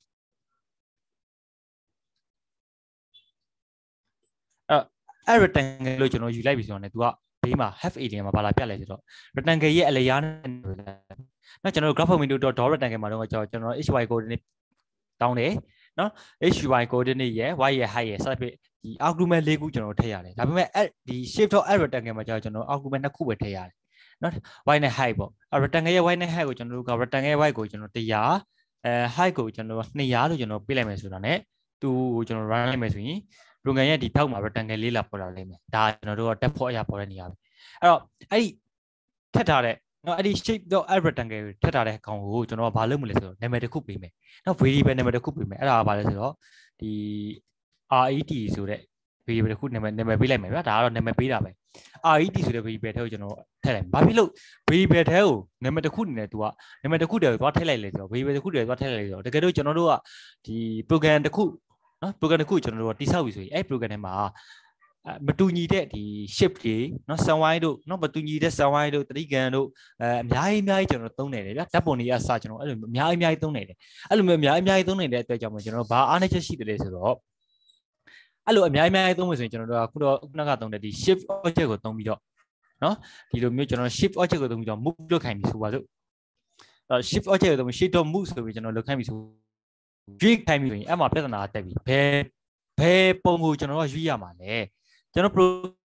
အဲ့ rectangle လို့ကျွန်တော်ယူလိုက်ပြီဆိုတော့ね तू ကဘေးမှာ half area မှာဘာလာပြလဲဆိုတော့ rectangle ရဲ့အလျားနဲ့နော်ကျွန်တော်တို့ graph window dot rectangle မှာတော့ကျွန်တော် hy coordinate တောင်းတယ်နော် hy coordinate ရဲ့ y ရဲ့ height ရဲ့စသဖြင့်ဒီ argument ၄ခုကျွန်တော်ထည့်ရတယ်ဒါပေမဲ့ဒီ shape dot at rectangle မှာကျွန်တော် argument 2ခုပဲထည့်ရတယ်နော် y နဲ့ height ပေါ့ rectangle ရဲ့ y နဲ့ height ကိုကျွန်တော်တို့က rectangle ရဲ့ y ကိုကျွန်တော်100 height ကိုကျွန်တော်200လို့ကျွန်တော်ပေးလိုက်မယ်ဆိုတာ ਨੇ သူကိုကျွန်တော် run လိုက်မယ်ဆိုရင် program ရဲ့ဒီထောက်မှာ rectangle လေးလာပေါ်လာလိမ့်မယ်ဒါကျွန်တော်တို့က depth အရာပေါ်တဲ့နေရာပဲအဲ့တော့အဲ့ဒီထည့်ထားတဲ့နော်အဲ့ဒီ shape dot at rectangle ထည့်ထားတဲ့အကောင်ကိုကျွန်တော်ကဘာလုပ်မလဲဆိုတော့နာမည်တစ်ခုပေးမယ်နော် variable နာမည်တစ်ခုပေးမယ်အဲ့ဒါကဘာလဲဆိုတော့ဒီ ret ဆိုတဲ့ variable တစ်ခုနာမည်ပေးလိုက်မယ်ဗျာဒါကတော့နာမည်ပေးတာပဲ ret ဆိုတဲ့ variable ထဲကိုကျွန်တော်ထည့်လိုက်ဘာဖြစ်လို့ variable ထဲကိုနာမည်တစ်ခုအနေနဲ့ तू ကနာမည်တစ်ခုတည်းကိုသွားထည့်လိုက်လေဆိုတော့ variable တစ်ခုတည်းသွားထည့်လိုက်လေဆိုတော့တကယ်လို့ကျွန်တော်တို့ကဒီ program တစ်ခုနော် program တစ်ခုကျွန်တော်တို့ကတိဆောက်ပြီဆိုရင်အဲ့ program ထဲမှာမတူညီတဲ့ဒီ shape တွေနော် sunwine တို့နော်မတူညီတဲ့ sunwine တို့တတိကန်တို့အများကြီးကျွန်တော်သုံးနေတယ်ဗျာဓာတ်ပုံတွေအစကျွန်တော်အဲ့လိုအများကြီးသုံးနေတယ်အဲ့လိုမျိုးအများကြီးသုံးနေတဲ့အတွက်ကြောင့်ကျွန်တော်ဘာအားနည်းချက်ရှိတယ်ဆိုတော့အဲ့လိုအများကြီးသုံးလို့ဆိုရင်ကျွန်တော်တို့ကခုနကသုံးတဲ့ဒီ shape object ကိုသုံးပြီးတော့နော်ဒီလိုမျိုးကျွန်တော် shape object ကိုသုံးပြီးတော့ move လုပ်ခိုင်းပြီဆိုပါစို့အဲ့ shape object ကိုသုံးပြီး shape dot move ဆိုပြီးကျွန်တော်လုပ်ခိုင်းပြီဆိုရွေးခိုင်းပြီဆိုရင်အဲ့မှာပြဿနာတက်ပြီဘယ်ပုံကိုကျွန်တော်ကရွေးရမှာလဲကျွန်တော်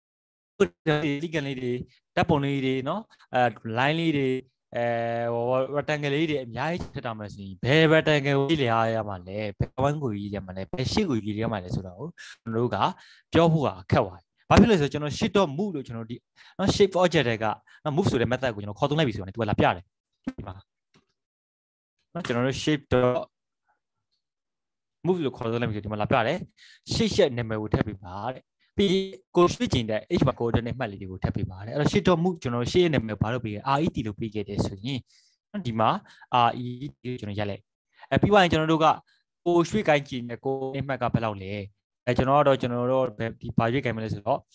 legal လေးတွေဓာတ်ပုံလေးတွေเนาะline လေးတွေrectangle လေးတွေအများကြီးထည့်ထားမှဆိုရင်ဘယ် rectangle ကိုရေးရမှာလဲဘယ် one ကိုရေးရမှာလဲဘယ် sheet ကိုရေးရမှာလဲဆိုတာကိုကျွန်တော်တို့ကပြောဖို့ကခက်သွားတယ်ဘာဖြစ်လဲဆိုတော့ကျွန်တော် sheet dot move လို့ကျွန်တော်ဒီเนาะ shape object တွေက move ဆိုတဲ့ method ကိုကျွန်တော်ခေါ်သုံးလိုက်ပြီဆိုတော့သူကလာပြတယ်ဒီမှာเนาะကျွန်တော်တို့ shape dot move လို့ခေါ်သုံးလိုက်ပြီဆိုဒီမှာလာပြတယ် shape ရဲ့နာမည်ကိုထည့်ပေးပါတဲ့ပြီးကိုရွှေ့ကျင်တဲ့ h1 coordinate မှတ်လေးတွေကိုထပ်ပေးပါတယ်အဲ့တော့ sheet dot move ကျွန်တော်ရှေ့ရဲ့နာမည်ဘာလို့ပေးလဲ ret လို့ပေးခဲ့တယ်ဆိုရင်ဒီမှာ ret ကျွန်တော်ရက်လိုက်ပြီးသွားရင်ကျွန်တော်တို့ကကိုရွှေ့ကိုင်းကျင်တဲ့ကိုအမှတ်ကဘယ်လောက်လဲကျွန်တော်တို့ဒီဘာရွှေ့ကိုင်းမလဲဆိုတော့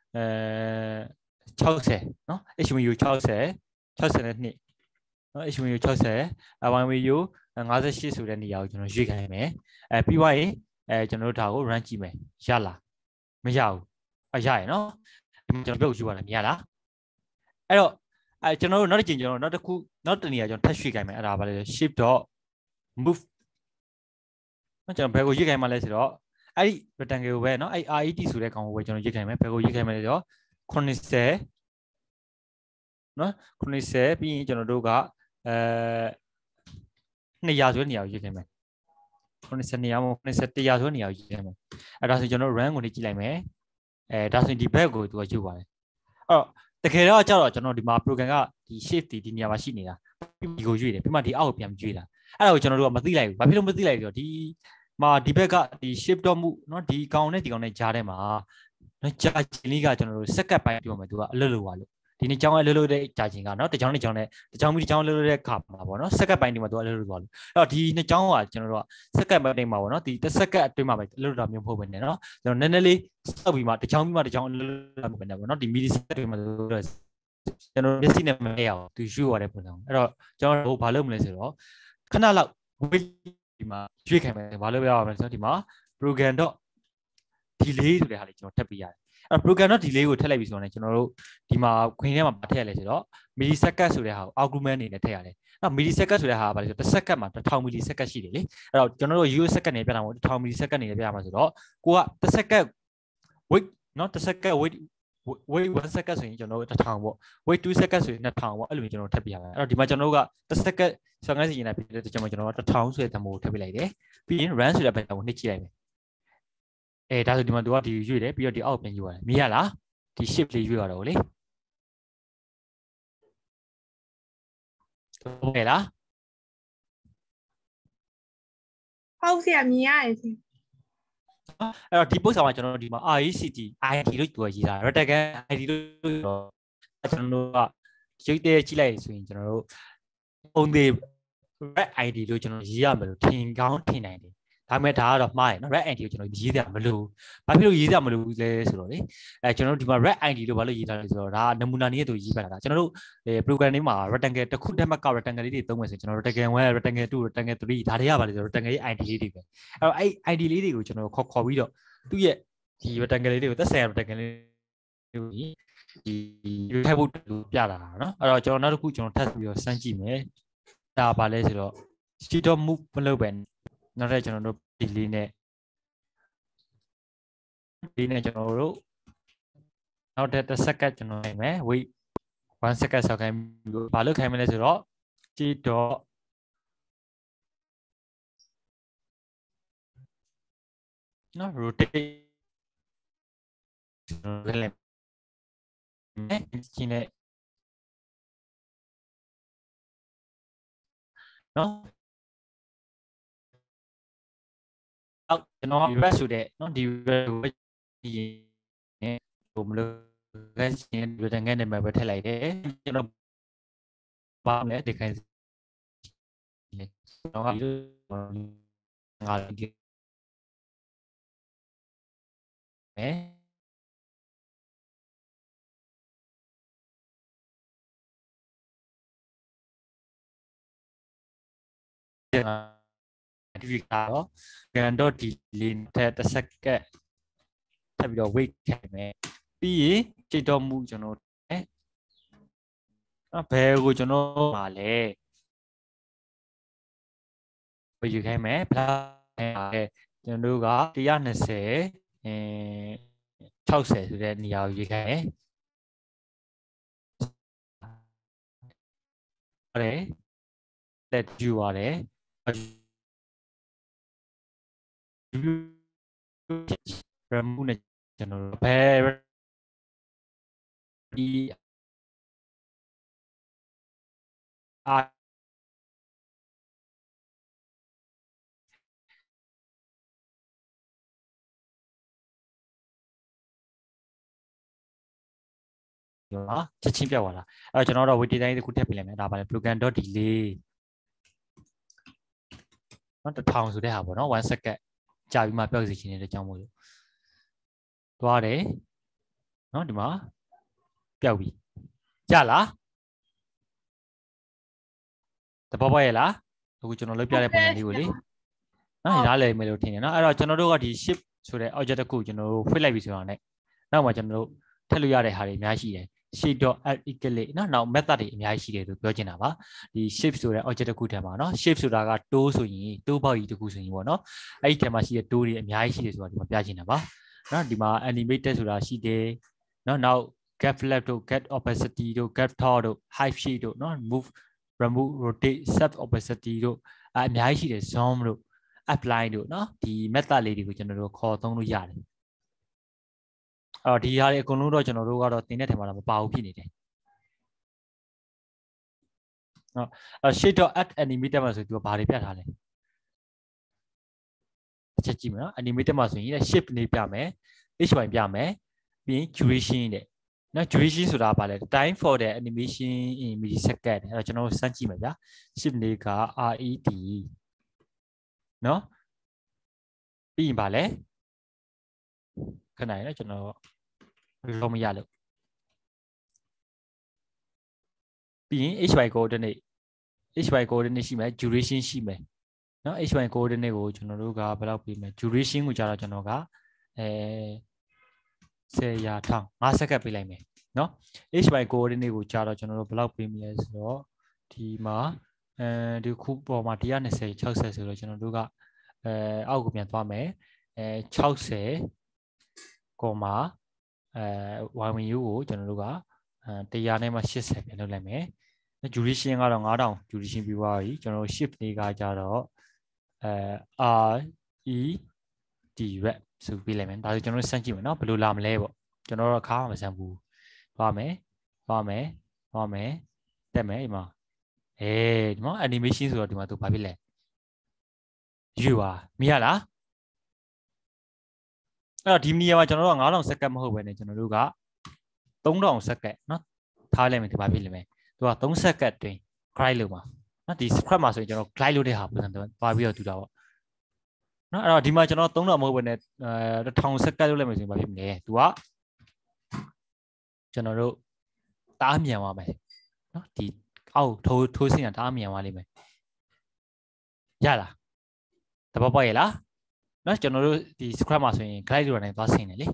60เนาะ hmu 60နဲ့2เนาะ hmu 60 ymu 58ဆိုတဲ့နေရာကိုကျွန်တော်ရွှေ့ကိုင်းမယ်ပြီးသွားရင်ကျွန်တော်တို့ဒါကို run ကြည့်မယ်ရလားမရဘူးရရနော်ကျွန်တော်ပြုတ်ယူရတယ်မရလားအဲ့တော့ကျွန်တော်တို့နောက်တစ်ချိန်ကျွန်တော်နောက်တနေရာကျွန်တော်ထပ်ရွှေ့ခိုင်းမယ်အဲ့ဒါဘာလဲ shape dot move နော်ကျွန်တော်ဘယ်ကိုရွှေ့ခိုင်းမှလဲဆိုတော့အဲ့ဒီ rectangle ကိုပဲနော်အဲ့ ret ဆိုတဲ့ကောင်ကိုပဲကျွန်တော်ရွှေ့ခိုင်းမယ်ဘယ်ကိုရွှေ့ခိုင်းမလဲဆိုတော့90နော်90ပြီးရင်ကျွန်တော်တို့က200ဆိုတဲ့နေရာကိုရွှေ့ခိုင်းမယ်90နေရာမဟုတ်90 100ဆိုတဲ့နေရာကိုရွှေ့ခိုင်းမယ်အဲ့ဒါဆိုကျွန်တော် run ကိုနေကြည့်လိုက်မယ်ဒါဆိုရင်ဒီဘက်ကိုသူကယူပါတယ်အဲ့တော့တကယ်တော့ကျတော့ကျွန်တော်ဒီမှာ program ကဒီ shift ဒီနေရာမှာရှိနေတာဒီကိုရွေ့တယ်ပြီးမှဒီအောက်ကိုပြန်ရွေ့တာအဲ့ဒါကိုကျွန်တော်တို့ကမသိလိုက်ဘူးဘာဖြစ်လို့မသိလိုက်လဲဆိုတော့ဒီမှာဒီဘက်ကဒီ shift dot move เนาะဒီကောင်နဲ့ဒီကောင်နဲ့ကြားထဲမှာနော်ကြာချင်းလေးကကျွန်တော်တို့စက္ကန့်ပိုင်းပြောမယ်သူကအလွတ်လို့ပါလို့ဒီနေ့ကျောင်းအလွတ်လို့တဲ့ကြာချင်းကเนาะတကြောင်းနဲ့ကျောင်းနဲ့တကြောင်းပြီးတကြောင်းလွတ်လို့တဲ့ခါမှာပေါ့နော်စက္ကန့်ပိုင်းဒီမှာသူကအလွတ်လို့ပါလို့အဲ့တော့ဒီနှစ်ကျောင်းကကျွန်တော်တို့ကစက္ကန့်ပိုင်းမှာပေါ့နော်ဒီတစ်စက္ကန့်အတွင်းမှာပဲအလွတ်တာမျိုးမဟုတ်ဘဲနဲ့เนาะကျွန်တော်နည်းနည်းလေးစောက်ပြီးမှတကြောင်းပြီးမှတကြောင်းအလွတ်တာမျိုးပဲနဲ့ပေါ့နော်ဒီ milli second တွေမှာကျွန်တော်မျက်စိနဲ့မရအောင်သူရွှေ့ရတဲ့ပုံစံအဲ့တော့ကျွန်တော်တို့ဘာလုပ်မလဲဆိုတော့ခဏလောက်ဒီမှာရွှေ့ခိုင်းမယ်ဘာလို့ပြောရမလဲဆိုတော့ဒီမှာ program.delay ဆိုတဲ့ဟာလေးကျွန်တော်ထပ်ပေးရတယ် program တော့ delay ကိုထည့်လိုက်ပြီဆိုတော့ကျွန်တော်တို့ဒီမှာခွင်ထဲမှာထည့်ရလဲဆိုတော့ millisecond ဆိုတဲ့ဟာကို argument အနေနဲ့ထည့်ရတယ်နော် millisecond ဆိုတဲ့ဟာကဘာလဲဆိုတော့တစ်စက္ကန့်မှာ1000 millisecond ရှိတယ်လေအဲ့တော့ကျွန်တော်တို့ euro second နဲ့ပြတာမဟုတ်1000 millisecond နဲ့ပြရမှာဆိုတော့ကိုကတစ်စက္ကန့် wait နော်တစ်စက္ကန့် wait 1 second ဆိုရင်ကျွန်တော်တို့1000ပေါ့ wait 2 second ဆိုရင်2000ပေါ့အဲ့လိုမျိုးကျွန်တော်ထပ်ပြရမယ်အဲ့တော့ဒီမှာကျွန်တော်တို့ကတစ်စက္ကန့်15စီရင်လိုက်ပြီးတော့ကျွန်တော်တို့1000ဆိုတဲ့တမိုးထပ်ပြလိုက်တယ်ပြီးရင် run ဆိုတဲ့ဘက်ကိုနှိပ်ကြည့်လိုက်မယ်ဒါဆိုဒီမှာသူကဒီရွေ့တယ်ပြီးတော့ဒီအောက်ပြန်ယူရတယ်မြင်ရလားဒီ shift လေးရွေ့ရတော့လေဟုတ်ကဲ့လားဟုတ်ဆရာမြင်ရတယ်ဆရာအဲ့တော့ဒီ post မှာကျွန်တော်တို့ဒီမှာ RECT ID လို့သူကရေးထားတယ် Rectangle ID လို့တော့ကျွန်တော်တို့ကရုပ်တည်းကြည့်လိုက်ဆိုရင်ကျွန်တော်တို့ပုံသေး red ID လို့ကျွန်တော်ရေးရမယ်လို့ထင်ကောင်းထင်နိုင်တယ်ဒါပေမဲ့ဒါကတော့မှားတယ်နော် red ID ကိုကျွန်တော်ရေးရမလို့ဘာဖြစ်လို့ရေးရမလို့လဲဆိုတော့လေကျွန်တော်တို့ဒီမှာ red ID လို့ဘာလို့ရေးထားလဲဆိုတော့ဒါနမူနာနည်းတူရေးပါတာကျွန်တော်တို့program လေးမှာ rectangle တစ်ခုတည်းမှက rectangle လေးတွေသုံးမယ်ဆိုရင်ကျွန်တော် rectangle 1 rectangle 2 rectangle 3ဒါတွေကဘာလဲဆိုတော့ rectangle ID လေးတွေပဲအဲ့တော့အဲ့ ID လေးတွေကိုကျွန်တော်ခေါ်ပြီးတော့သူ့ရဲ့ဒီ rectangle လေးတွေကိုသက်ဆိုင်ရာ rectangle လေးတွေကိုဒီရွေးထားဖို့ပြတာနော်အဲ့တော့ကျွန်တော်နောက်တစ်ခုကျွန်တော်ထပ်ပြီးတော့စမ်းကြည့်မယ်ဒါဘာလဲဆိုတော့ sheet of move မလုပ်ပဲနောက်ထပ်ကျွန်တော်တို့ဒီလေးနဲ့ကျွန်တော်တို့နောက်ထပ်တစ်စက္ကန့်ကျွန်တော်နိုင်မယ် wait 1 second ဆောက်ခိုင်းပြီးဘာလုပ်ခိုင်းမလဲဆိုတော့ sheet dot နော် rotate ကျွန်တော်လည်းဒီနဲ့နော်အောက်ကျွန်တော် reverse ဆိုတဲ့နော်ဒီ reverse ဒီနဲ့ဟိုမလို့လဲရှင် rectangle နဲ့ပဲထည့်လိုက်တယ်ကျွန်တော်ဘာလဲဒီခိုင်းကျွန်တော်ကငါဒီမယ်ဒီကတော့ကန်တော့ဒီလေးတစ်စက္ကန့်ထပ်ပြီးတော့ wait ခိုင်းမယ်ပြီးရင်ကြိတ်တော့မှုကျွန်တော်ဘယ်ကိုကျွန်တော်ပါလဲဘယ်ယူခိုင်းမယ်ဘယ်ကျွန်တော်တို့က120 60ဆိုတဲ့နေရာကိုယူခိုင်းမယ်ဟုတ်တယ်လက်ယူပါတယ်remove နဲ့ကျွန်တော်တို့ဘယ်ဒီနော်ချက်ချင်းပြတ်သွားတာအဲ့တော့ကျွန်တော်တို့ wait time တစ်ခုထည့်ပေးလိုက်မယ်ဒါပါလေ program.delay နော်1000ဆိုတဲ့ဟာပေါ့နော်1 second ကြာပြီးမှပြောက်စီခြင်းတဲ့အကြောင်းမို့လို့သွားတယ်နော်ဒီမှာပျောက်ပြီကြလားတဘောပေါက်ရဲ့လားအခုကျွန်တော်လုပ်ပြတဲ့ပုံစံလေးကိုလေနော်နားလည်မယ်လို့ထင်တယ်နော်အဲ့တော့ကျွန်တော်တို့ကဒီ shift ဆိုတဲ့ object တစ်ခုကျွန်တော်တို့ fit လိုက်ပြီဆိုတာနဲ့နောက်မှကျွန်တော်တို့ထည့်လို့ရတဲ့ဟာတွေအများကြီးရှိတယ် sheet.add equate နော်နောက် method တွေအများကြီးရှိတယ်လို့ပြောချင်တာပါဒီ shape ဆိုတဲ့ object တစ်ခုထဲမှာနော် shape ဆိုတာက toe ဆိုရင် toe ပေါက်ကြီးတစ်ခုဆိုရင်ပေါ့နော်အဲ့ဒီထဲမှာရှိတဲ့ toe တွေအများကြီးရှိတယ်ဆိုတာဒီမှာပြချင်တာပါနော်ဒီမှာ animated ဆိုတာရှိတယ်နော်နောက် get flap တို့ get opacity တို့ get thaw တို့ height shape တို့နော် move remove rotate set opacity တို့အများကြီးရှိတယ် zoom တို့ apply တို့နော်ဒီ method လေးတွေကိုကျွန်တော်တို့ခေါ်သုံးလို့ရတယ်အဲ့တော့ဒီဟာတွေအကုန်လုံးတော့ကျွန်တော်တို့ကတော့သင်တဲ့ထဲမှာတော့မပါဘူးဖြစ်နေတယ်နော် shape.add animated မှာဆိုသူကဘာတွေပြထားလဲတစ်ချက်ကြည့်မယ်နော် animated မှာဆိုရင် shape လေးပြမယ် hy ပြမယ်ပြီးရင် duration တဲ့နော် duration ဆိုတာဘာလဲ time for the animation in millisecond အဲ့တော့ကျွန်တော်စမ်းကြည့်မယ်ဗျာ shape လေးက red နော်ပြီးရင်ဘာလဲခဏနော်ကျွန်တော်လုံးမရလို့ပြီးရင် hy coordinate coordinate ရှိမယ် duration ရှိမယ်နော် hy coordinate ကိုကျွန်တော်တို့ကဘယ်လောက်ပေးမလဲ duration ကိုကြာတော့ကျွန်တော်က 10ရာထောင်5စက္ကန့်ပေးလိုက်မယ်နော် h by coordinate ကိုကြာတော့ကျွန်တော်တို့ဘယ်လောက်ပေးမလဲဆိုတော့ဒီမှာဒီခုပေါ်မှာ120 60ဆိုတော့ကျွန်တော်တို့ကအောက်ကိုပြန်သွားမယ်60 y-u ကိုကျွန်တော်တို့က100နဲ့မှ80ပြန်လုပ်လိုက်မယ် duration ကတော့ 9000 duration ပြီးသွားပြီကျွန်တော်တို့ shift လေးကကြတော့r e d rep ဆိုပြီးလိုက်မယ်ဒါဆိုကျွန်တော်တို့စမ်းကြည့်မယ်နော်ဘယ်လိုလာမလဲပေါ့ကျွန်တော်တို့ခါမှမစမ်းဘူးသွားမယ်တက်မယ်ဒီမှာဒီမှာ animation ဆိုတော့ဒီမှာသူဘာဖြစ်လဲယူပါမြင်ရလားအဲ့တော့ဒီနေရာမှာကျွန်တော်တို့က9000စက္ကန့်မဟုတ်ဘဲねကျွန်တော်တို့က3000စက္ကန့်เนาะထားလိုက်မယ်ဒီဘာဖြစ်လဲမယ်သူက3စက္ကန့်တွင် glide လုပ်ပါเนาะဒီ script မှာဆိုရင်ကျွန်တော် glide လုပ်တဲ့ဟာပုံစံသွားပြီးတော့တူတာပေါ့เนาะအဲ့တော့ဒီမှာကျွန်တော်3000မဟုတ်ဘဲね1000စက္ကန့်လုပ်လိုက်မယ်ဆိုရင်ဘာဖြစ်မလဲသူကကျွန်တော်တို့တားမြန်သွားမယ်เนาะဒီအောက်ထိုးစင်းတာတားမြန်သွားလိမ့်မယ်ရလားတပတ်ပေါ့ရလားနော်ကျွန်တော်တို့ဒီ script မှာဆိုရင် glide လိုတိုင်းသွားဆင်းတယ်လေ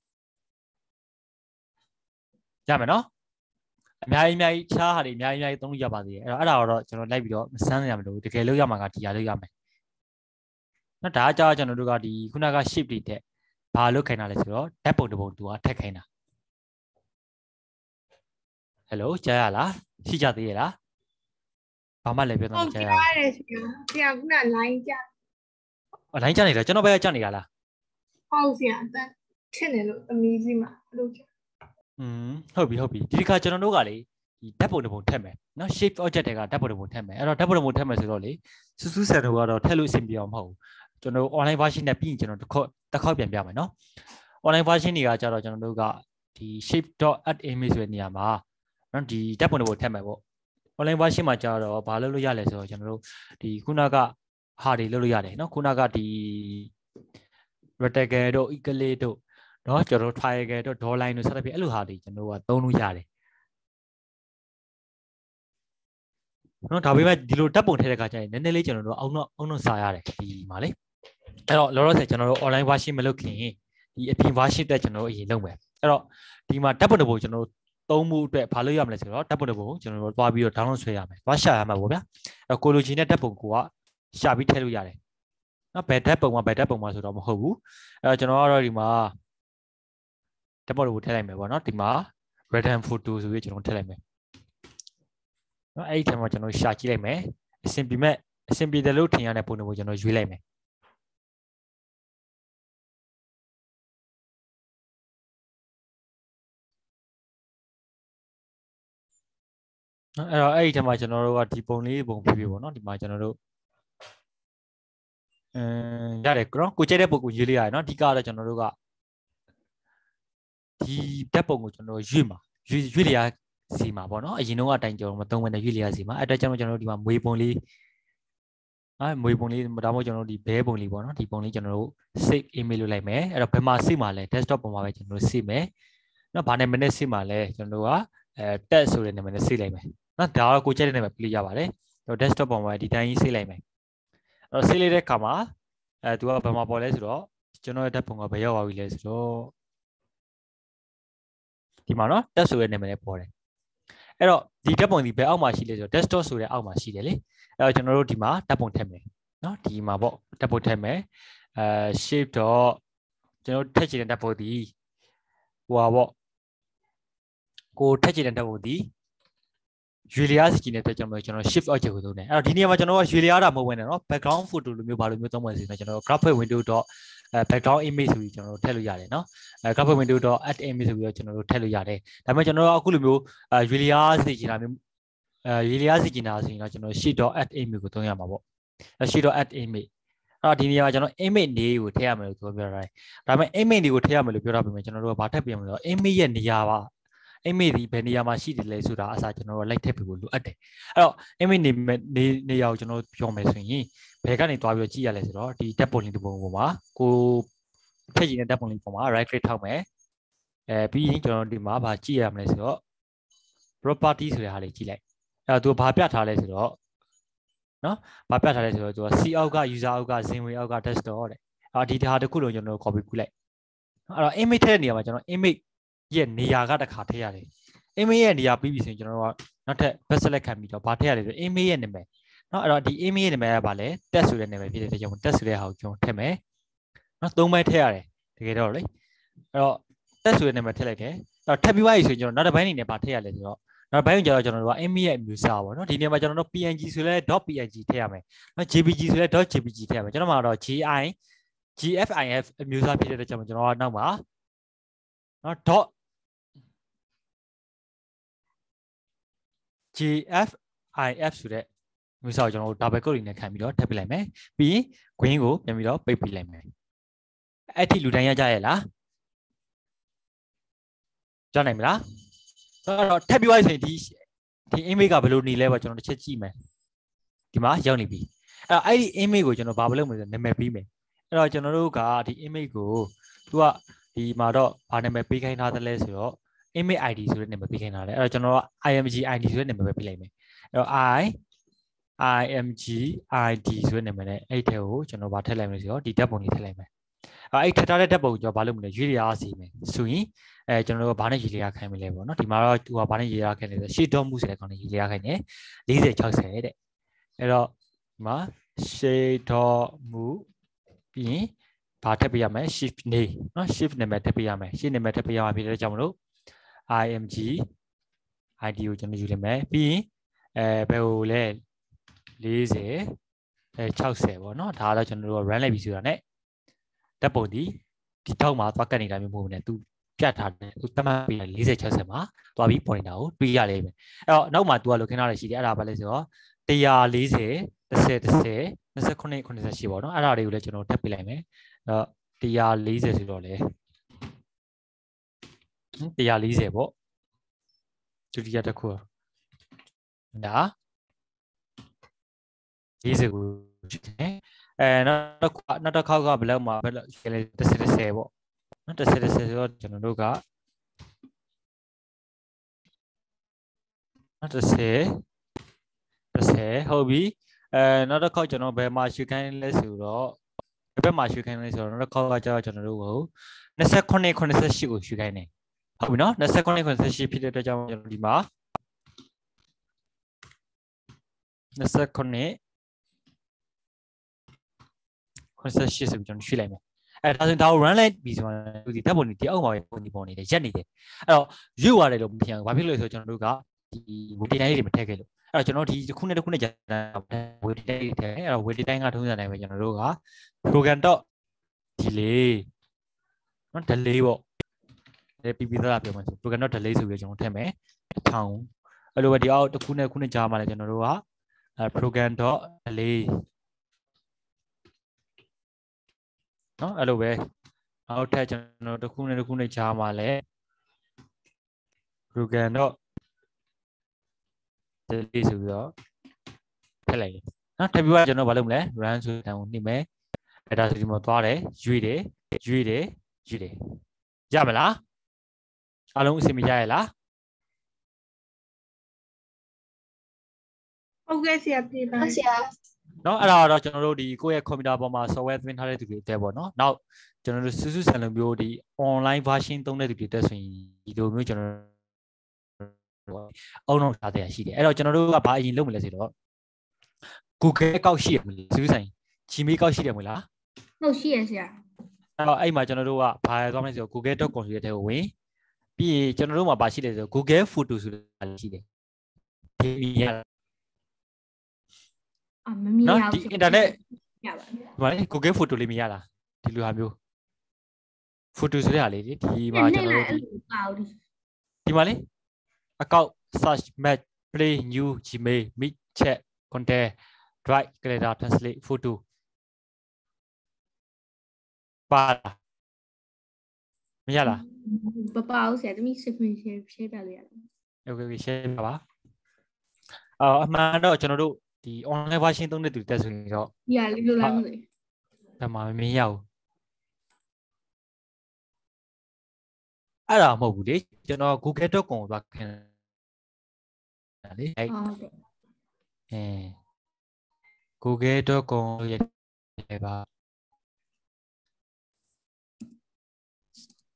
ရမယ်နော်အများကြီးချားဟာတွေအများကြီးသုံးလို့ရပါသေးတယ်အဲ့ဒါတော့ကျွန်တော်လိုက်ပြီးတော့မစမ်းရမလို့တကယ်လို့ရမှာကဒီဟာလို့ရမယ်နော်ဒါကကြာကျွန်တော်တို့ကဒီခုနက shift တွေတက်ဘာလို့ခိုင်းတာလဲဆိုတော့ဓာတ်ပုံတစ်ပုံသူကထက်ခိုင်းတာ hello ကြားရလားရှိကြသေးရဲ့လားဘာမှလည်းပြောတော့မကြားရဘူးဟုတ်တယ်ဆရာခုန line ကြလိုင်းကြနေတယ်ကျွန်တော်ဘက်ကကြနေရလားဟုတ်ဆရာအတန်းထင်တယ်လို့သမီးကြီးမှာလို့ဟုတ်ပြီဒီခါကျွန်တော်တို့ကလေဒီဓာတ်ပုံတစ်ပုံထည့်မယ်နော် shape object တွေကဓာတ်ပုံတစ်ပုံထည့်မယ်အဲ့တော့ဓာတ်ပုံတစ်ပုံထည့်မယ်ဆိုတော့လေစူးစူးဆန်တို့ကတော့ထည့်လို့အဆင်ပြေအောင်မဟုတ်ဘူးကျွန်တော် online version နဲ့ပြီးရင်ကျွန်တော်တစ်ခေါက်ပြန်ပြမယ်နော် online version တွေကကြတော့ကျွန်တော်တို့ကဒီ shape.add image ဆိုတဲ့နေရာမှာနော်ဒီဓာတ်ပုံတစ်ပုံထည့်မယ်ပေါ့ online version မှာကြတော့ဘာလုပ်လို့ရလဲဆိုတော့ကျွန်တော်တို့ဒီခုနကဟာတွေလုပ်လို့ရတယ်เนาะခုနကဒီ rectangle တို့ equal တို့เนาะကျွန်တော်တို့ triangle တို့ dot line တို့စသဖြင့်အဲ့လိုဟာတွေကျွန်တော်တို့ကသုံးလို့ရတယ်เนาะဒါပေမဲ့ဒီလိုဓာတ်ပုံထည့်တဲ့အခါကျရင်နည်းနည်းလေးကျွန်တော်တို့အောက်နောက်စာရတယ်ဒီမှာလေအဲ့တော့လောလောဆယ်ကျွန်တော်တို့ online version မလုပ်ခင်ဒီအပြင် version တက်ကျွန်တော်တို့အရင်လုပ်မယ်အဲ့တော့ဒီမှာဓာတ်ပုံတစ်ပုံကျွန်တော်တို့သုံးမှုအတွက်ဘာလို့ရမလဲဆိုတော့ဓာတ်ပုံတစ်ပုံကျွန်တော်တို့သွားပြီးတော့ download ဆွဲရမယ်သွားရှာရမှာပေါ့ဗျာအဲ့တော့ကိုလိုချင်တဲ့ဓာတ်ပုံကရှာပြီးထည့်လို့ရတယ်နော်ဘယ်ဓာတ်ပုံမှာဆိုတော့မဟုတ်ဘူးအဲ့တော့ကျွန်တော်ကတော့ဒီမှာဓာတ်ပုံတွေကိုထည့်လိုက်မယ်ပေါ့နော်ဒီမှာ random photo ဆိုပြီးကျွန်တော်ထည့်လိုက်မယ်နော်အဲ့ဒီထဲမှာကျွန်တော်ရှာကြည့်လိုက်မယ်အဆင်ပြေတယ်လို့ထင်ရတဲ့ပုံတွေကိုကျွန်တော်ရွေးလိုက်မယ်နော်အဲ့တော့အဲ့ဒီထဲမှာကျွန်တော်တို့ကဒီပုံလေးပုံပြပေါ့နော်ဒီမှာကျွန်တော်တို့ရတယ်နော်ကိုကြိုက်တဲ့ပုံကိုရွေးလိုက်ရတယ်နော်အဓိကတော့ကျွန်တော်တို့ကဒီဓာတ်ပုံကိုကျွန်တော်ရွေးလျာစီမှာပေါ့နော်အရင်တော့အတိုင်းကျွန်တော်မသုံးဝင်တဲ့ရွေးလျာစီမှာအဲ့တော့ကျွန်တော်တို့ဒီမှာမွေပုံလေးဒါမှမဟုတ်ကျွန်တော်တို့ဒီဘဲပုံလေးပေါ့နော်ဒီပုံလေးကျွန်တော်တို့ save image လုပ်လိုက်မယ်အဲ့တော့ဘယ်မှာ save မှာလဲ desktop ပုံမှာပဲကျွန်တော်တို့ save မယ်နော်ဘာနာမည်နဲ့ save မှာလဲကျွန်တော်တို့ကtab ဆိုတဲ့နာမည်နဲ့ save လိုက်မယ်နော်ဒါကတော့ကိုကြိုက်တဲ့နာမည်ပြလို့ရပါတယ်တော့ desktop ပုံမှာဒီတိုင်းကြီး save လိုက်မယ်အဲ့တော့ save လိုက်တဲ့အခါမှာသူကဘယ်မှာပေါ်လဲဆိုတော့ကျွန်တော်ရဲ့ဓာတ်ပုံကဘယ်ရောက်သွားပြီလဲဆိုတော့ဒီမှာနော် tab ဆိုတဲ့နာမည်နဲ့ပေါ်တယ်အဲ့တော့ဒီဓာတ်ပုံဒီဘယ်အောက်မှာရှိလဲဆိုတော့ desktop ဆိုတဲ့အောက်မှာရှိတယ်လေအဲ့တော့ကျွန်တော်တို့ဒီမှာဓာတ်ပုံထည့်မယ်နော်ဒီမှာပေါ့ဓာတ်ပုံထည့်မယ်shape တော့ကျွန်တော်ထည့်ချင်တဲ့ဓာတ်ပုံဒီဟိုပါပေါ့ကိုထည့်ချင်တဲ့ဓာတ်ပုံဒီရွေလျားစီနေတဲ့အတွက်ကျွန်တော် shift object ကိုသုံးတယ်အဲ့တော့ဒီနေရာမှာကျွန်တော်ကရွေလျားတာမဟုတ်ဘဲနဲ့နော် background photo လိုမျိုးဘာလိုမျိုးသုံးမယ်ဆိုရင်ကျွန်တော် graphic window. background image ဆိုပြီးကျွန်တော်တို့ထည့်လို့ရတယ်နော်graphic window.add image ဆိုပြီးတော့ကျွန်တော်တို့ထည့်လို့ရတယ်ဒါပေမဲ့ကျွန်တော်တို့အခုလိုမျိုးရွေလျားစီချင်တာမျိုးရွေလျားစီချင်တာဆိုရင်တော့ကျွန်တော် sheet.add image ကိုသုံးရမှာပေါ့ sheet.add image အဲ့တော့ဒီနေရာမှာကျွန်တော် image တွေကိုထည့်ရမယ်လို့ပြောထားတယ်ဒါပေမဲ့ image တွေကိုထည့်ရမယ်လို့ပြောထားပေမဲ့ကျွန်တော်တို့ကဘာထည့်ပြရမလဲဆိုတော့ image ရဲ့နေရာပါimage ဒီဘယ်နေရာမှာရှိတယ်လဲဆိုတာအစားကျွန်တော်တို့လိုက်ထည့်ပြဖို့လိုအပ်တယ်အဲ့တော့ image နေရာကိုကျွန်တော်ပြောမယ်ဆိုရင်ဘယ်ကနေသွားပြီးကြည့်ရလဲဆိုတော့ဒီ tab ပုံလေးတစ်ပုံပေါ်မှာကိုထည့်ချင်တဲ့ tab ပုံလေးပေါ်မှာ right click ထောက်မယ်ပြီးရင်ကျွန်တော်ဒီမှာဗာကြည့်ရမလဲဆိုတော့ property ဆိုတဲ့ဟာလေးကြည့်လိုက်အဲ့တော့သူဘာပြထားလဲဆိုတော့နော်ဘာပြထားလဲဆိုတော့သူက C အောက်က user အောက်က zin way အောက်က desktop တဲ့ဒီဟာတစ်ခုလုံးကျွန်တော် copy ကူးလိုက် image ထဲနေရာမှာကျွန်တော် image ရဲ့နေရာကတစ်ခါထည့်ရတယ် image ရဲ့နေရာပြီးပြီဆိုရင်ကျွန်တော်တို့ကနောက်ထပ် back select ခံပြီးတော့ဗာထည့်ရတယ်ဆို image ရဲ့နာမည်เนาะအဲ့တော့ဒီ image ရဲ့နာမည်ကဗာလဲ test ဆိုတဲ့နာမည်ဖြစ်တဲ့အတွက်ကြောင့် test ဆိုတဲ့ဟာကိုကျွန်တော်ထည့်မယ်เนาะသုံးပိုင်းထည့်ရတယ်တကယ်တော့လေအဲ့တော့ test ဆိုတဲ့နာမည်ထည့်လိုက်တယ်အဲ့တော့ထပ်ပြီးသွားပြီဆိုရင်ကျွန်တော်နောက်တစ်ပိုင်းအနေနဲ့ဗာထည့်ရလဲဆိုတော့နောက်ပိုင်းကျတော့ကျွန်တော်တို့က image ရဲ့အမျိုးအစားပေါ့เนาะဒီနေရာမှာကျွန်တော်တို့ png ဆိုလဲ .png ထည့်ရမယ်เนาะ jpg ဆိုလဲ .jpg ထည့်ရမယ်ကျွန်တော်မှာတော့ gif အမျိုးအစားဖြစ်တဲ့အတွက်ကြောင့်ကျွန်တော်ကနောက်မှာเนาะ .gif ဆိုတဲ့မျိုးစားကိုကျွန်တော်တို့ double quote နဲ့ခံပြီးတော့ထပ်ပြလိုက်မယ်ပြီးရင် green ကိုပြန်ပြီးတော့ပိတ်ပြလိုက်မယ်အဲ့ဒီလူတိုင်းရကြရဲ့လားရနိုင်မလားအဲ့တော့ထပ်ပြီးသွားရင်ဒီ image ကဘယ်လိုနေလဲပေါ့ကျွန်တော်တစ်ချက်ကြည့်မယ်ဒီမှာရောက်နေပြီအဲ့ဒီ image ကိုကျွန်တော်ဘာလုပ်မလဲဆိုနာမည်ပေးမယ်အဲ့တော့ကျွန်တော်တို့ကဒီ image ကိုသူကဒီမှာတော့ဘာနာမည်ပေးခိုင်းထားသလဲဆိုတော့ image id ဆိုတဲ့နာမည်ပေးခိုင်းထားတယ်အဲ့တော့ကျွန်တော်က img id ဆိုတဲ့နာမည်ပဲပေးလိုက်မယ်အဲ့တော့ img id ဆိုတဲ့နာမည်နဲ့အဲ့ထဲကိုကျွန်တော်ဗာထည့်လိုက်မယ်ဆိုတော့ဒီဓာတ်ပုံလေးထည့်လိုက်မယ်အဲ့ထည့်ထားတဲ့ဓာတ်ပုံကိုကျွန်တော်ဘာလုပ်မလဲရွေးရအောင်စီမယ်ဆိုရင်ကျွန်တော်တို့ဘာနဲ့ရေးရခိုင်းမလဲပေါ့နော်ဒီမှာတော့သူကဘာနဲ့ရေးရခိုင်းလဲဆိုရှေ့တော့မှုဆိုတဲ့ကောင်နဲ့ရေးရခိုင်းတယ်40 60တဲ့အဲ့တော့ဒီမှာရှေ့တော့မှုပြီးရင်ဘာထည့်ပေးရမလဲ shift နေနော် shift နာမည်ထည့်ပေးရမယ်ရှေ့နာမည်ထည့်ပေးရမှာဖြစ်တဲ့ကြောင့်မလို့ img id ကိုကျွန်တော်ယူလိုက်မယ်ပြီးရင်ဘယ်ကိုလဲ40 60ပေါ့နော်ဒါကတော့ကျွန်တော်တို့ run လိုက်ပြီဆိုတာ ਨੇ ဓာတ်ပုံဒီထောက်မှာသွားကတ်နေတာမျိုးမဟုတ်ဘူးねသူပြတ်ထားတယ်သူတတ်မှတ်ပြီး40 60မှာသွားပြီး pointer ကိုတွေးရလိမ့်မယ်အဲ့တော့နောက်မှာသူကလိုခင်းထားတယ်ရှိတယ်အဲ့ဒါဘာလဲဆိုတော့140 10 29 88ပေါ့နော်အဲ့ဒါတွေကိုလည်းကျွန်တော်ထပ်ပေးလိုက်မယ်အဲ့တော့140ဆိုတော့လေ140ပေါ့ဒုတိယတစ်ခုဒါ40ကိုရှိတယ်နောက်တစ်ခေါက်ကဘယ်လောက်မှာဘယ်လောက်လဲ10ပေါ့နော်10ဆိုတော့ကျွန်တော်တို့က10ဟုတ်ပြီနောက်တစ်ခေါက်ကျွန်တော်ဘယ်မှာရွှေခိုင်းလဲဆိုတော့ဘယ်မှာရွှေခိုင်းလဲဆိုတော့နောက်တစ်ခေါက်ကကျတော့ကျွန်တော်တို့ကို29 88ကိုရွှေခိုင်းတယ်ဟုတ်ပြီနော်29 88ဖြစ်တဲ့အတွက်ကြောင့်ကျွန်တော်ဒီမှာ29 88ဆိုပြီးကျွန်တော်ရွှေ့လိုက်မယ်အဲ့ဒါဆိုရင်ဒါကို run လိုက်ပြီးဆိုတော့ဒီဓာတ်ပုံဒီအောက်မှာပုံဒီပုံနေတယ်ရက်နေတယ်အဲ့တော့ရွေ့သွားတယ်လို့မဖြစ်အောင်ဘာဖြစ်လို့လဲဆိုတော့ကျွန်တော်တို့ကဒီဝေဒီတိုင်းလေးတွေမထည့်ခဲ့လို့အဲ့တော့ကျွန်တော်ဒီတစ်ခုနဲ့ကြာဝေဒီတိုင်းတွေထည့်အဲ့တော့ဝေဒီတိုင်းကထုံးစံတိုင်းပဲကျွန်တော်တို့က program.delay နော် delay ပေါ့ပြီးသားပြောမှဆို program.delay ဆိုပြီးကျွန်တော်ထည့်မယ်1000အဲ့လိုပဲဒီအောက်တစ်ခုနဲ့ခုနဲ့ကြာမှလည်းကျွန်တော်တို့ကprogram.delay နော်အဲ့လိုပဲနောက်ထပ်ကျွန်တော်တစ်ခုနဲ့ကြားမှာလဲ program.delay ဆိုပြီးတော့ထည့်လိုက်နော်ထပ်ပြီးတော့ကျွန်တော်ဘာလုပ်မလဲ run ဆိုတဲ့ကိုနှိမ့်မယ်အဲ့ဒါဆိုဒီမှာသွားတယ်ရွေ့တယ်ရမလားအားလုံးအဆင်ပြေရရဲ့လားဟုတ်ကဲ့ဆရာပြေပါဆရာเนาะအဲ့ဒါတော့ကျွန်တော်တို့ဒီကိုယ့်ရဲ့ computer ပေါ်မှာ software သင်ထားတဲ့သူတွေအတွက်ပေါ့နော်နောက်ကျွန်တော်တို့စူးစူးဆန်လိုမျိုးဒီ online version သုံးတဲ့သူတွေအတွက်ဆိုရင်ဒီလိုမျိုးကျွန်တော်တို့အုံလုံးထားတဲ့ရှိတယ်အဲ့တော့ကျွန်တော်တို့ကဘာအရင်လုပ်မလဲဆိုတော့ Google ကောက်ရှိရမလားစူးစမ်း Gmail ကောက်ရှိတယ်မဟုတ်လားဟုတ်ရှိရဆရာအဲ့တော့အဲ့မှာကျွန်တော်တို့ကဘာရသွားမလဲဆိုတော့ google.com ဆိုတဲ့ထဲကိုဝင်ပြီးရင်ကျွန်တော်တို့မှာဘာရှိလဲဆိုတော့ Google Photo ဆိုတာရှိတယ်ဒီမြင်မမြင်ရဘူးဒီ internet ရပါတယ်ဒီ Google Photo လေးမြင်ရလားဒီလိုဟာမျိုး photo ဆိုတဲ့ဟာလေးဒီမှာကျွန်တော်တို့ဒီမှာလေအကောက် search match play new gmail meet chat contact drive calendar translate photo ပါမရလားပပအောင်ဆရာတမီ screen share ပြလို့ရတယ် okay share ပါအမှန်တော့ကျွန်တော်တို့ဒီ online version သုံးတဲ့သူတက်ဆိုရင်တော့ရလေးလိုလားမသိဒါမှမမြင်ရဘူးအဲ့ဒါမဟုတ်ဘူးလေကျွန်တော် google.com ကိုသွားခင်တာလေအဲ့google.com ရဲ့ပါ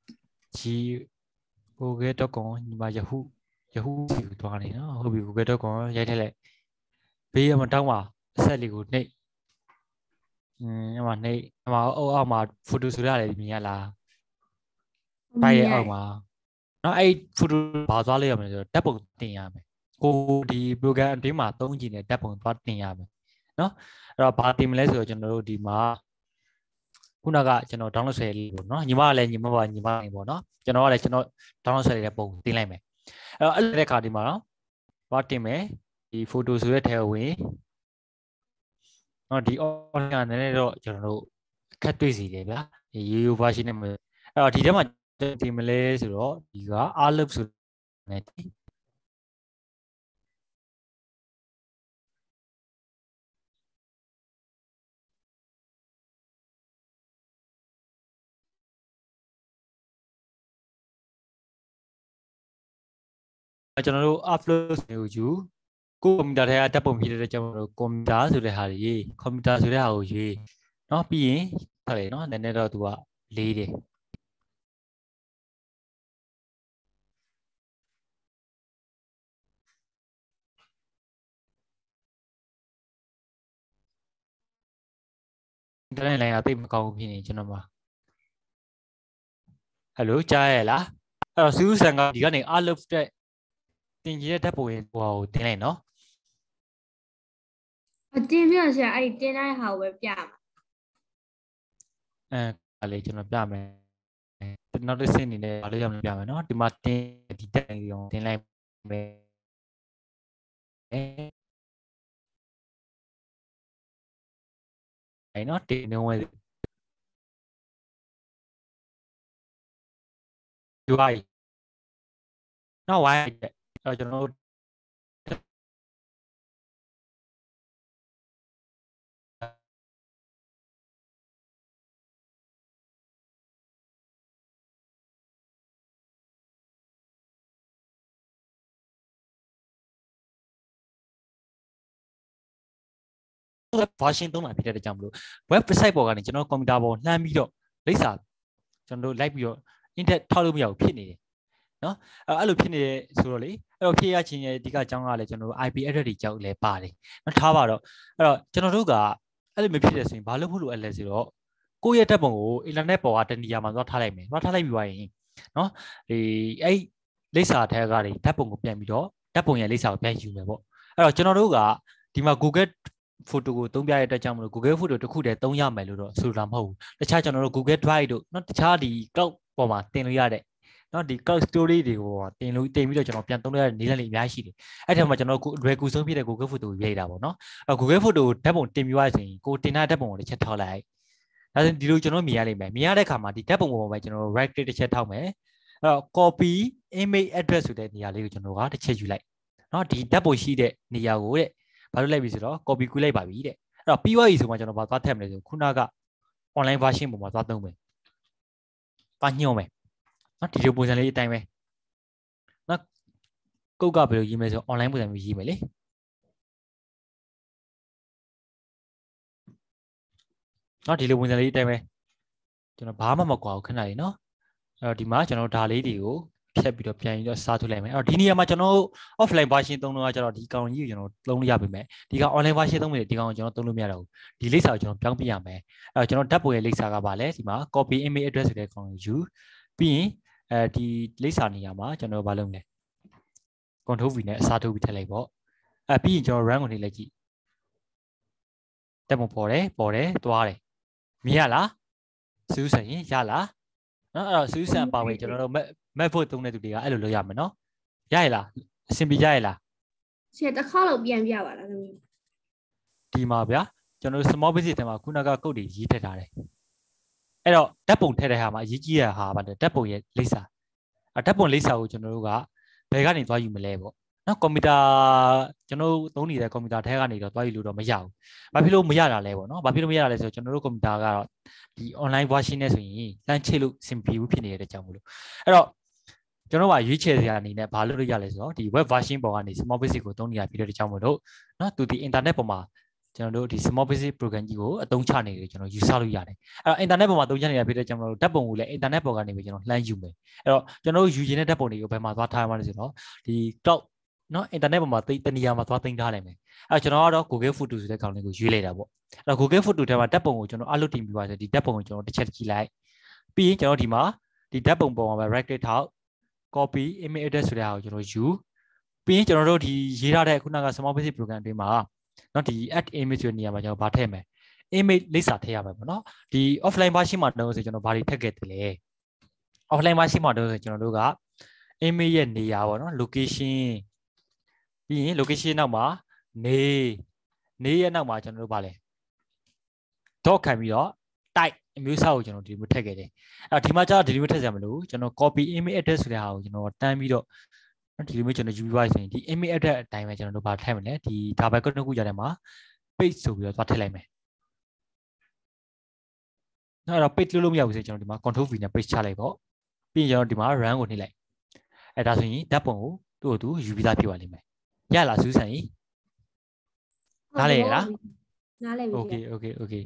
G Google.com ညီမ Yahoo စီကိုသွားနေနော်ဟုတ်ပြီ Google.com ရိုက်ထည့်လိုက်ဘေးမှာတောင်းပါအဆက်လေးကိုနှိပ်အမနှိပ်အမအောက်မှာ photo ဆိုရတယ်မြင်ရလားတိုက်ရဲ့အောက်မှာနော်အဲ့ photo ဘာသွားလိုက်ရမလဲဆိုတော့ဓာတ်ပုံတင်ရမယ်ကိုဒီ program အတွင်းမှာသုံးကြည့်တဲ့ဓာတ်ပုံသွားတင်ရမယ်နော်အဲ့တော့ဘာတင်မလဲဆိုတော့ကျွန်တော်တို့ဒီမှာခုနကကျွန်တော် download ဆွဲလေးပေါ့နော်ညီမကလည်းညီမပါညီမနေပေါ့နော်ကျွန်တော်ကလည်းကျွန်တော် download ဆွဲတဲ့ပုံတင်လိုက်မယ်အဲ့တော့အဲ့တဲ့ခါဒီမှာနော်ဘာတင်မယ်ဒီ photo ဆိုတဲ့ထဲဝင်နော်ဒီ online နဲ့တော့ကျွန်တော်တို့အခက်တွေ့စီတယ်ဗျာဒီ YouTube version နဲ့အဲ့တော့ဒီထဲမှာတင်မလဲဆိုတော့ဒီက Arlove ဆိုနေကျွန်တော်တို့ upload ကိုယူကိုကွန်ပျူတာထဲကဓာတ်ပုံဖြည့်တဲ့ကျွန်တော်တို့ကွန်ပျူတာဆိုတဲ့ဟာကြီးကွန်ပျူတာဆိုတဲ့ဟာကိုယူเนาะပြီးရင်ဟုတ်လေเนาะနည်းနည်းတော့သူကလေးတယ်တနေ့လည်းအသိမကောင်းဘူးဖြစ်နေကျွန်တော်မှာဟယ်လိုကြားရလားအဲ့တော့စူးစံကဒီကနေ Arlove တဲ့တင်ကြီးတဲ့ဓာတ်ပုံဟိုတင်လိုက်เนาะအတင်းပြဆရာအဲ့ဒီတင်းတိုင်းဟာကိုပဲပြမှာအဲ့လေကျွန်တော်ပြမယ်နောက်တစ်ဆင့်အနေနဲ့ဘာလို့ရမလဲပြမယ်เนาะဒီမှာတင်ဒီတက်နေအောင်တင်လိုက်မယ်အဲ့เนาะတင်နေဝင်UI နောက် Y အဲ့ကျွန်တော်တို့version သုံးတာဖြစ်တဲ့ကြောင့်မလို့ website ပေါ်ကနေကျွန်တော်ကွန်ပျူတာပေါ်လှမ်းပြီးတော့လိပ်စာကျွန်တော်တို့လိုက်ပြီးတော့ index ထောက်လို့မရဘူးဖြစ်နေတယ်เนาะအဲ့လိုဖြစ်နေဆိုတော့လေအဲ့တော့ဖြည့်ရခြင်းရဲ့အဓိကအကြောင်းကလည်းကျွန်တော်တို့ IP address တွေကြောက်လဲပါတယ်เนาะထားပါတော့အဲ့တော့ကျွန်တော်တို့ကအဲ့လိုမဖြစ်တဲ့ဆိုရင်ဘာလို့ဖို့လို့အဲ့လဲဆိုတော့ကိုယ့်ရဲ့ဓာတ်ပုံကို internet ပေါ်ကတနေရာမှာသွားထားလိုက်မယ်သွားထားလိုက်ပြီးသွားရင်เนาะဒီအဲ့လိပ်စာထဲကတွေဓာတ်ပုံကိုပြန်ပြီးတော့ဓာတ်ပုံရဲ့လိပ်စာကိုပြန်ယူမယ်ပေါ့အဲ့တော့ကျွန်တော်တို့ကဒီမှာ Google photo ကိုသုံးပြရတဲ့အတွက်ကြောင့်မလို့ Google photo တစ်ခုတည်းသုံးရမယ်လို့တော့ဆိုတာမဟုတ်ဘူးတခြားကျွန်တော်တို့ Google Drive တို့เนาะတခြားဒီ cloud ပေါ်မှာတင်လို့ရတဲ့เนาะဒီ cloud storage တွေကိုတင်ပြီးတော့ကျွန်တော်ပြန်သုံးလို့ရတဲ့နည်းလမ်းတွေအများကြီးရှိတယ်အဲ့ထက်မှာကျွန်တော်တို့လွယ်ကူဆုံးဖြစ်တဲ့ Google photo ကိုရေးတာပေါ့เนาะGoogle photo ဓာတ်ပုံတင်ပြီးရဆိုရင်ကိုတင်တဲ့ဓာတ်ပုံကိုတစ်ချက်ထောက်လိုက်ဒါဆိုဒီလိုကျွန်တော်မြင်ရလိမ့်မယ်မြင်ရတဲ့အခါမှာဒီဓာတ်ပုံပေါ်မှာကျွန်တော်တို့ right click တစ်ချက်ထောက်မယ်အဲ့တော့ copy image address ဆိုတဲ့နေရာလေးကိုကျွန်တော်ကတစ်ချက်ယူလိုက်เนาะဒီဓာတ်ပုံရှိတဲ့နေရာကိုတဲ့ဘာလို့လိုက်ပြီဆိုတော့ copy ကူးလိုက်ပါပြီတဲ့အဲ့တော့ပြီးသွားပြီဆိုမှကျွန်တော်ဘာသွားထည့်မလဲဆိုခုနက online version ပုံမှာသွားသုံးမယ်။ပါညှို့မယ်။နော်ဒီလိုပုံစံလေးအတိုင်းပဲ။နော်ကုတ်ကဘယ်လိုရေးမလဲဆို online ပုံစံမျိုးရေးမယ်လေ။နော်ဒီလိုပုံစံလေးအတိုင်းပဲ။ကျွန်တော်ဘာမှမကွာဘူးခဏလေးနော်။အဲ့တော့ဒီမှာကျွန်တော်ဒါလေးတွေကိုဖြတ်ပြီးတော့ပြန်ပြီးတော့စားထုတ်လိုက်မယ်အဲ့တော့ဒီနေရာမှာကျွန်တော် offline version သုံးလို့ကကျတော့ဒီကောင်ကြီးကိုကျွန်တော်သုံးလို့ရပြီမယ်ဒီကောင် online version သုံးမယ်ဒီကောင်ကိုကျွန်တော်သုံးလို့မရတော့ဘူးဒီလိပ်စာကိုကျွန်တော်ပြောင်းပြရမယ်အဲ့တော့ကျွန်တော်ဓာတ်ပုံရဲ့လိပ်စာကပါလဲဒီမှာ copy image address ဆိုတဲ့ကောင်ကိုယူပြီးရင်ဒီလိပ်စာနေရာမှာကျွန်တော်ဘာလုပ်လဲ control v နဲ့အစားထိုးပြီးထည့်လိုက်ပေါ့ပြီးရင်ကျွန်တော် run ကိုနှိပ်လိုက်ကြည့်ဓာတ်ပုံပေါ်တယ်သွားတယ်မြင်ရလားစူးစမ်းရင်ရလားနော်အဲ့တော့စူးစမ်းပါဝင်ကျွန်တော်တို့map vote သုံးတဲ့သူတွေကအဲ့လိုလုပ်ရမယ်နော်ရရလားအဆင်ပြေကြရလားဆရာတစ်ခါတော့ပြန်ပြပါလားသမီးဒီမှာဗျာကျွန်တော်တို့ small business ထဲမှာခုနကကုတ်တွေရေးထည့်ထားတယ်အဲ့တော့ဓာတ်ပုံထည့်တဲ့ဟာမှာအရေးကြီးတဲ့ဟာပါတယ်ဓာတ်ပုံရဲ့လိပ်စာဓာတ်ပုံလိပ်စာကိုကျွန်တော်တို့ကဘယ်ကနေသွားယူမလဲပေါ့နော်ကွန်ပျူတာကျွန်တော်တို့သုံးနေတဲ့ကွန်ပျူတာထဲကနေတော့သွားယူလို့တော့မရဘူးဘာဖြစ်လို့မရတာလဲပေါ့နော်ဘာဖြစ်လို့မရတာလဲဆိုတော့ကျွန်တော်တို့ကွန်ပျူတာကတော့ဒီ online version နဲ့ဆိုရင်လမ်းချိတ်လို့အဆင်ပြေဘူးဖြစ်နေတဲ့ကြောင့်မလို့အဲ့တော့ကျွန်တော်ကရွေးချယ်စရာအနေနဲ့ဘာလုပ်လို့ရလဲဆိုတော့ဒီ web version ပေါ်ကနေ small basic ကိုသုံးနေရပြီးတဲ့ကြောင့်မလို့နော်သူဒီ internet ပေါ်မှာကျွန်တော်တို့ဒီ small basic program ကြီးကိုအသုံးချနေတယ်ကျွန်တော်ယူဆလို့ရတယ်အဲ့တော့ internet ပေါ်မှာသုံးချနေတာဖြစ်တဲ့ကျွန်တော်တို့ဓာတ်ပုံကိုလည်း internet ပေါ်ကနေပဲကျွန်တော်လှမ်းယူမယ်အဲ့တော့ကျွန်တော်တို့ယူခြင်းတဲ့ဓာတ်ပုံတွေကိုဘယ်မှာသွားထားရမှာလဲဆိုတော့ဒီ cloud เนาะ internet ပေါ်မှာတနေရာမှာသွားသိမ်းထားလိုက်မယ်အဲ့တော့ကျွန်တော်ကတော့ Google Photo ဆိုတဲ့ကောင်လေးကိုရွေးလိုက်တာပေါ့အဲ့တော့ Google Photo ထဲမှာဓာတ်ပုံကိုကျွန်တော်အလုပ်တင်ပြီးပါဆိုဒီဓာတ်ပုံကိုကျွန်တော်တစ်ချက်ကြည့်လိုက်ပြီးရင်ကျွန်တော်ဒီမှာဒီဓာတ်ပုံပေါ်မှာပဲ right click ထောက် copy image address ဆိုတဲ့ဟာကိုကျွန်တော်ယူပြီးရင်ကျွန်တော်တို့ဒီရေးထားတဲ့ခုနက small basic program အတွင်းမှာเนาะဒီ add image ဆိုတဲ့နေရာမှာကျွန်တော်ဗာထည့်မယ် image လိပ်စာထည့်ရမှာပေါ့เนาะဒီ offline version မှာတော့ဆိုကျွန်တော်ဗာတွေထည့်ခဲ့တယ်လေ offline version မှာတော့ဆိုကျွန်တော်တို့က image ရဲ့နေရာပေါ့เนาะ location ပြီးရင် location နောက်မှာနေရဲ့နောက်မှာကျွန်တော်တို့ဗာလဲ dot ခံပြီးတော့ type အမျိုးအစားကိုကျွန်တော်ဒီလိုထည့်ခဲ့တယ်အဲ့တော့ဒီမှာကျတော့ဒီလိုထည့်စရာမလိုကျွန်တော် copy image address ဆိုတဲ့ဟာကိုကျွန်တော်တန်းပြီးတော့ဒီလိုမျိုးကျွန်တော်ယူပြီးပါဆိုရင်ဒီ image address အတိုင်းပဲကျွန်တော်တို့ဗာထည့်မယ်လေဒီဒါပဲကတော့ခုကြတဲ့မှာ page ဆိုပြီးတော့သွားထည့်လိုက်မယ်အဲ့တော့ page လို့မရဘူးဆိုရင်ကျွန်တော်ဒီမှာ control V နဲ့ page ချလိုက်ပေါ့ပြီးရင်ကျွန်တော်ဒီမှာ run ကိုနှိပ်လိုက်အဲ့ဒါဆိုရင်ဓာတ်ပုံကိုသူ့ကိုသူယူပြီးသားဖြစ်သွားလိမ့်မယ်ရလားစူးစမ်းကြီးနားလေလားနားလေပြီ okay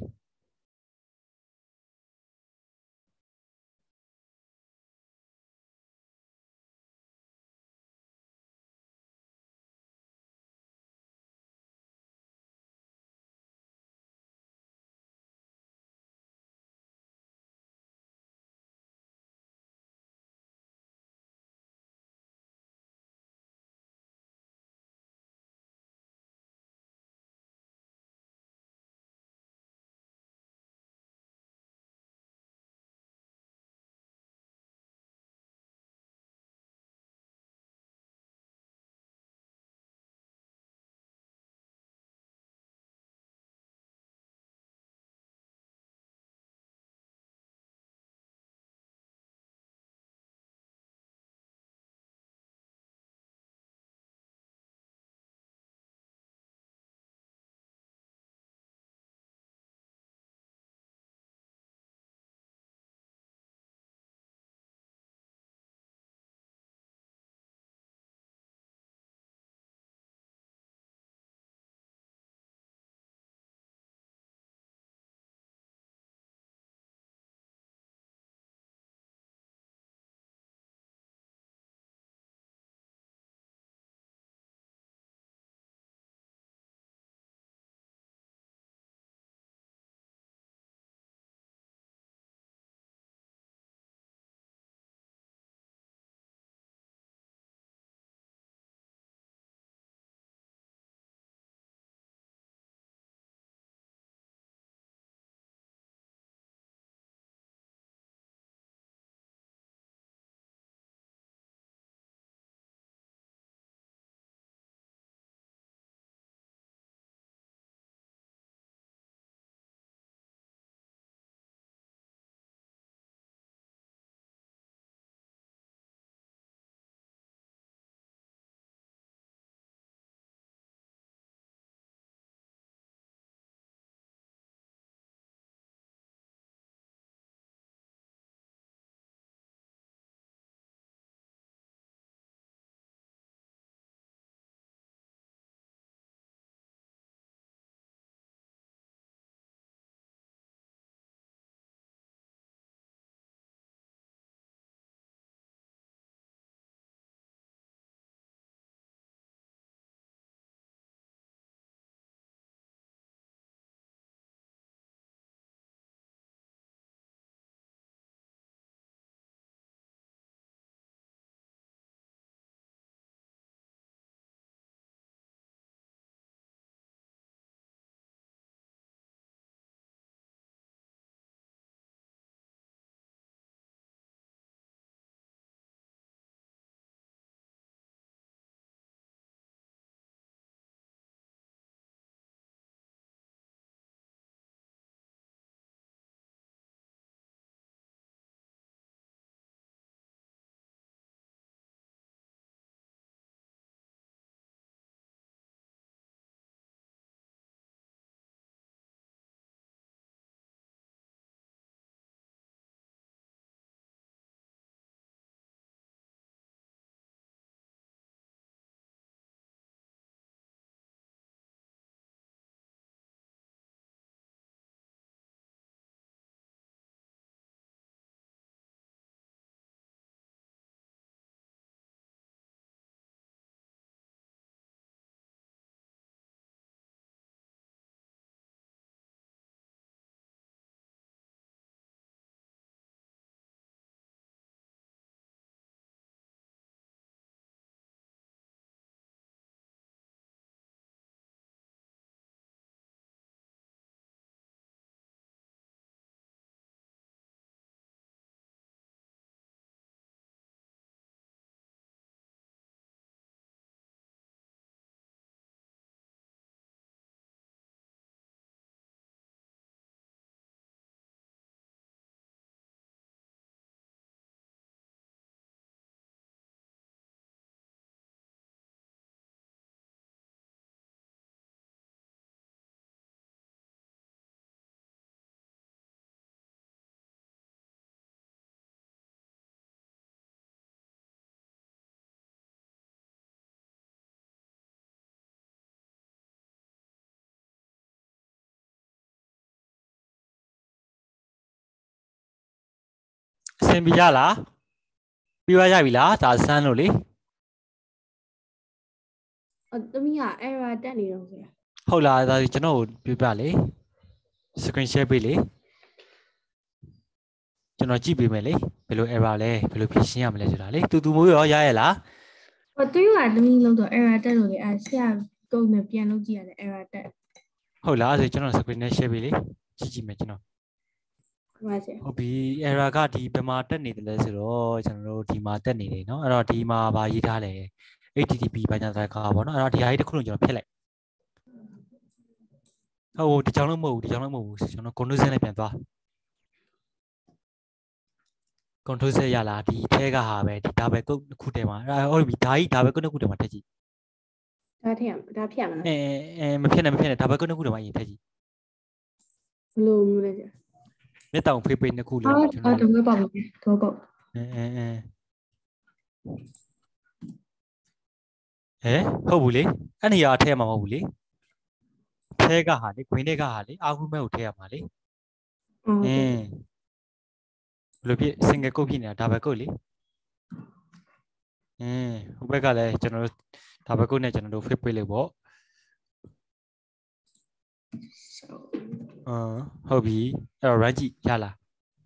အဆင်ပြေကြလားပြီးသွားကြပြီလားဒါစမ်းလို့လေသမီးက error တက်နေတော့ဆရာဟုတ်လားဒါကျွန်တော်ပြပြလေ screen share ပေးလေကျွန်တော်ကြည့်ပေးမယ်လေဘယ်လို error လဲဘယ်လိုဖြေရှင်းရမလဲဆိုတာလေတူမိုးရောရရဲ့လားသူကသမီးလုံးတော့ error တက်လို့လေဆရာကုန်းနဲ့ပြန်လုပ်ကြည့်ရတယ် error တက်ဟုတ်လားဆိုကျွန်တော် screen နဲ့ share ပေးလေကြည့်ကြည့်မယ်ကျွန်တော်ဟုတ်ပါဆရာဟုတ်ပြီ error ကဒီဘယ်မှာတက်နေတယ်လဲဆိုတော့ကျွန်တော်တို့ဒီမှာတက်နေတယ်เนาะအဲ့တော့ဒီမှာဗာရေးထားလဲ http ဘာညာတကာပေါ့เนาะအဲ့တော့ဒီဟာကြီးတစ်ခုလုံးကျွန်တော်ဖြတ်လိုက်ဟုတ်ဒီကြောင်လုံးမဟုတ်ဘူးကျွန်တော် control Z နဲ့ပြန်သွား control Z ရလာဒီထဲကဟာပဲဒီ double code တစ်ခုတည်းမှာအဲ့ဟုတ်ပြီဒါကြီး double code တစ်ခုတည်းမှာထည့်ကြည့်ဒါထည့်ဒါဖြတ်မလားမဖြစ်နဲ့ double code တစ်ခုတည်းမှာအရင်ထည့်ကြည့်ဘယ်လိုမျိုးလဲဆရာမြတ်တောင်ဖေးဖေးနှစ်ခုလုံးတော့တော့ပေါ့တော့ပေါ့ဟုတ်ဘူးလေအဲ့နေရာထဲမှာမဟုတ်ဘူးလေထဲကဟာလေခွင်းထဲကဟာလေအာဟုမဲ့ကိုထဲရမှာလေဘယ်လိုဖြစ် single code ဖြစ်နေတာ double code လေဟိုဘက်ကလည်းကျွန်တော်တို့ double code နဲ့ကျွန်တော်တို့ fit ပေးလို့ပေါ့ဟုတ်ပြီအဲ့တော့ run ကြည့်ရလား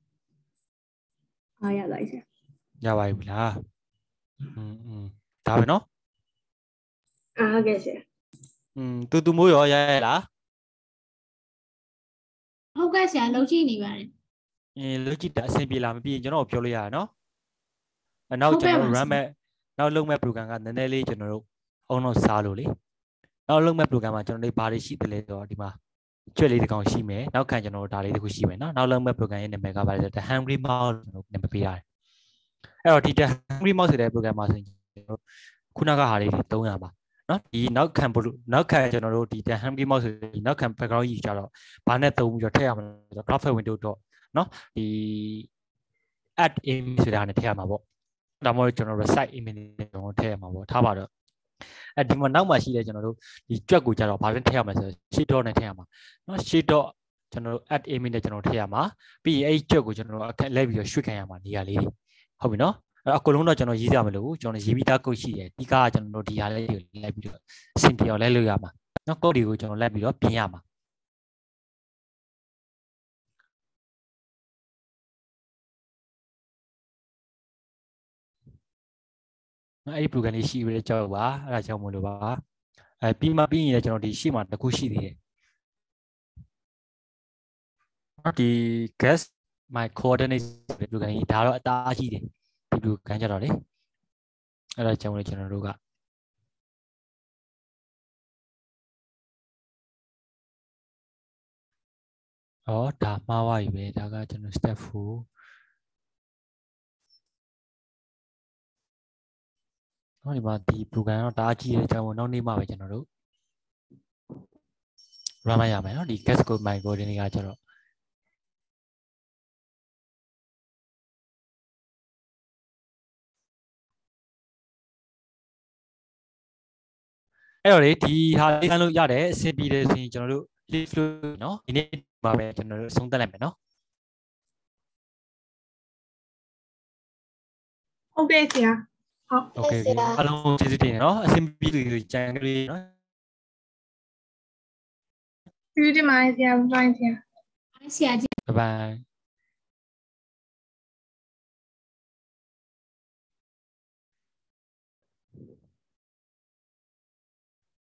ရလိုက်ဆရာရပါပြီလားဒါပဲနော်ဟုတ်ကဲ့ဆရာတူမိုးရောရရလားဟုတ်ကဲ့ဆရာလုံးကြည့်နေပါတယ်လုံးကြည့်တာအဆင်ပြေလားမပြေကျွန်တော်ပြောလို့ရတာနော်နောက်ကျွန်တော် run မဲ့နောက်လုံးမဲ့ program ကနည်းနည်းလေးကျွန်တော်တို့အောင်တော့စားလို့လေနောက်လုံးမဲ့ program မှာကျွန်တော်တို့ဘာတွေရှိတယ်လဲဆိုတော့ဒီမှာကြွက်လေးတစ်ကောင်ရှိမယ်နောက်ခံကျွန်တော်တို့ဒါလေးတစ်ခုရှိမယ်နော်နောက်လုံးမဲ့ program ရဲ့နာမည်ကဘာလဲဆိုတော့ hungry mouse ကျွန်တော်နာမည်ပေးရတယ်အဲ့တော့ဒီ hungry mouse ဆိုတဲ့ program မှာဆိုရင်ကျွန်တော်ခုနကဟာလေးတွေ300ပါနော်ဒီနောက်ခံကျွန်တော်တို့ဒီ hungry mouse ဆိုဒီနောက်ခံ background ကြီးကြတော့ဘာနဲ့သုံးပြီးတော့ထည့်ရမှာလဲဆိုတော့ graphic window တော့နော်ဒီ add image ဆိုတာနဲ့ထည့်ရမှာပေါ့ဒါမှမဟုတ်ကျွန်တော် recite image နဲ့ကျွန်တော်ထည့်ရမှာပေါ့ထားပါတော့ဒီမှာနောက်မှာရှိတဲ့ကျွန်တော်တို့ဒီကြွက်ကိုကြတော့ဘာနဲ့ထည့်ရမှာဆိုတော့ sheet dot နဲ့ထည့်ရမှာနော် sheet dot ကျွန်တော်တို့ add image နဲ့ကျွန်တော်ထည့်ရမှာပြီးရင်အဲ့ကြွက်ကိုကျွန်တော်တို့အခက်လဲပြီးတော့ရွှေ့ခံရမှာနေရာလေးဟုတ်ပြီနော်အဲ့အကုန်လုံးတော့ကျွန်တော်ရေးကြမလို့ကျွန်တော်ရေးပြီးသား code ရှိတယ်ဒီကကျွန်တော်တို့ဒီဟာလေးကိုလိုက်ပြီးတော့အဆင်ပြေအောင်လဲလို့ရမှာနော် code တွေကိုကျွန်တော်လိုက်ပြီးတော့ပြင်ရမှာအဲ့ဒီ program လေးရှိရတဲ့ကြောက်ပါအဲ့ဒါကြောင့်မလို့ပါပြီးရင်လည်းကျွန်တော်ဒီရှိမှာတစ်ခုရှိသေးတယ်ဒီ guess my coordinates ဒီ program ကြီးဒါတော့အသားရှိတယ်ဒီ program ကြတော့လေအဲ့ဒါကြောင့်လည်းကျွန်တော်တို့ကဒါမှားသွားပြီပဲဒါကကျွန်တော် step 4ဒီမှာဒီ program တော့ဒါအကြီးရဲ့အကြောင်းကိုနောက်နေ့မှပဲကျွန်တော်တို့ run လိုက်ရမယ်နော်ဒီ guess code my coordinate ကကျတော့အဲ့တော့လေဒီဟာလေးစမ်းလို့ရတယ်အဆင်ပြေတယ်ဆိုရင်ကျွန်တော်တို့ leave လို့နော်ဒီနေ့မှာပဲကျွန်တော်တို့ဆုံးသက်လိုက်မယ်နော်ဟုတ်ကဲ့ဆရာဟုတ်โอเคအားလုံးကျေးဇူးတင်နော်အဆင်ပြေသူကြံကလေးနော်ကျေးဇူးတင်ပါတယ်ဆရာဘိုင်းဆရာဆရာကြီး bye bye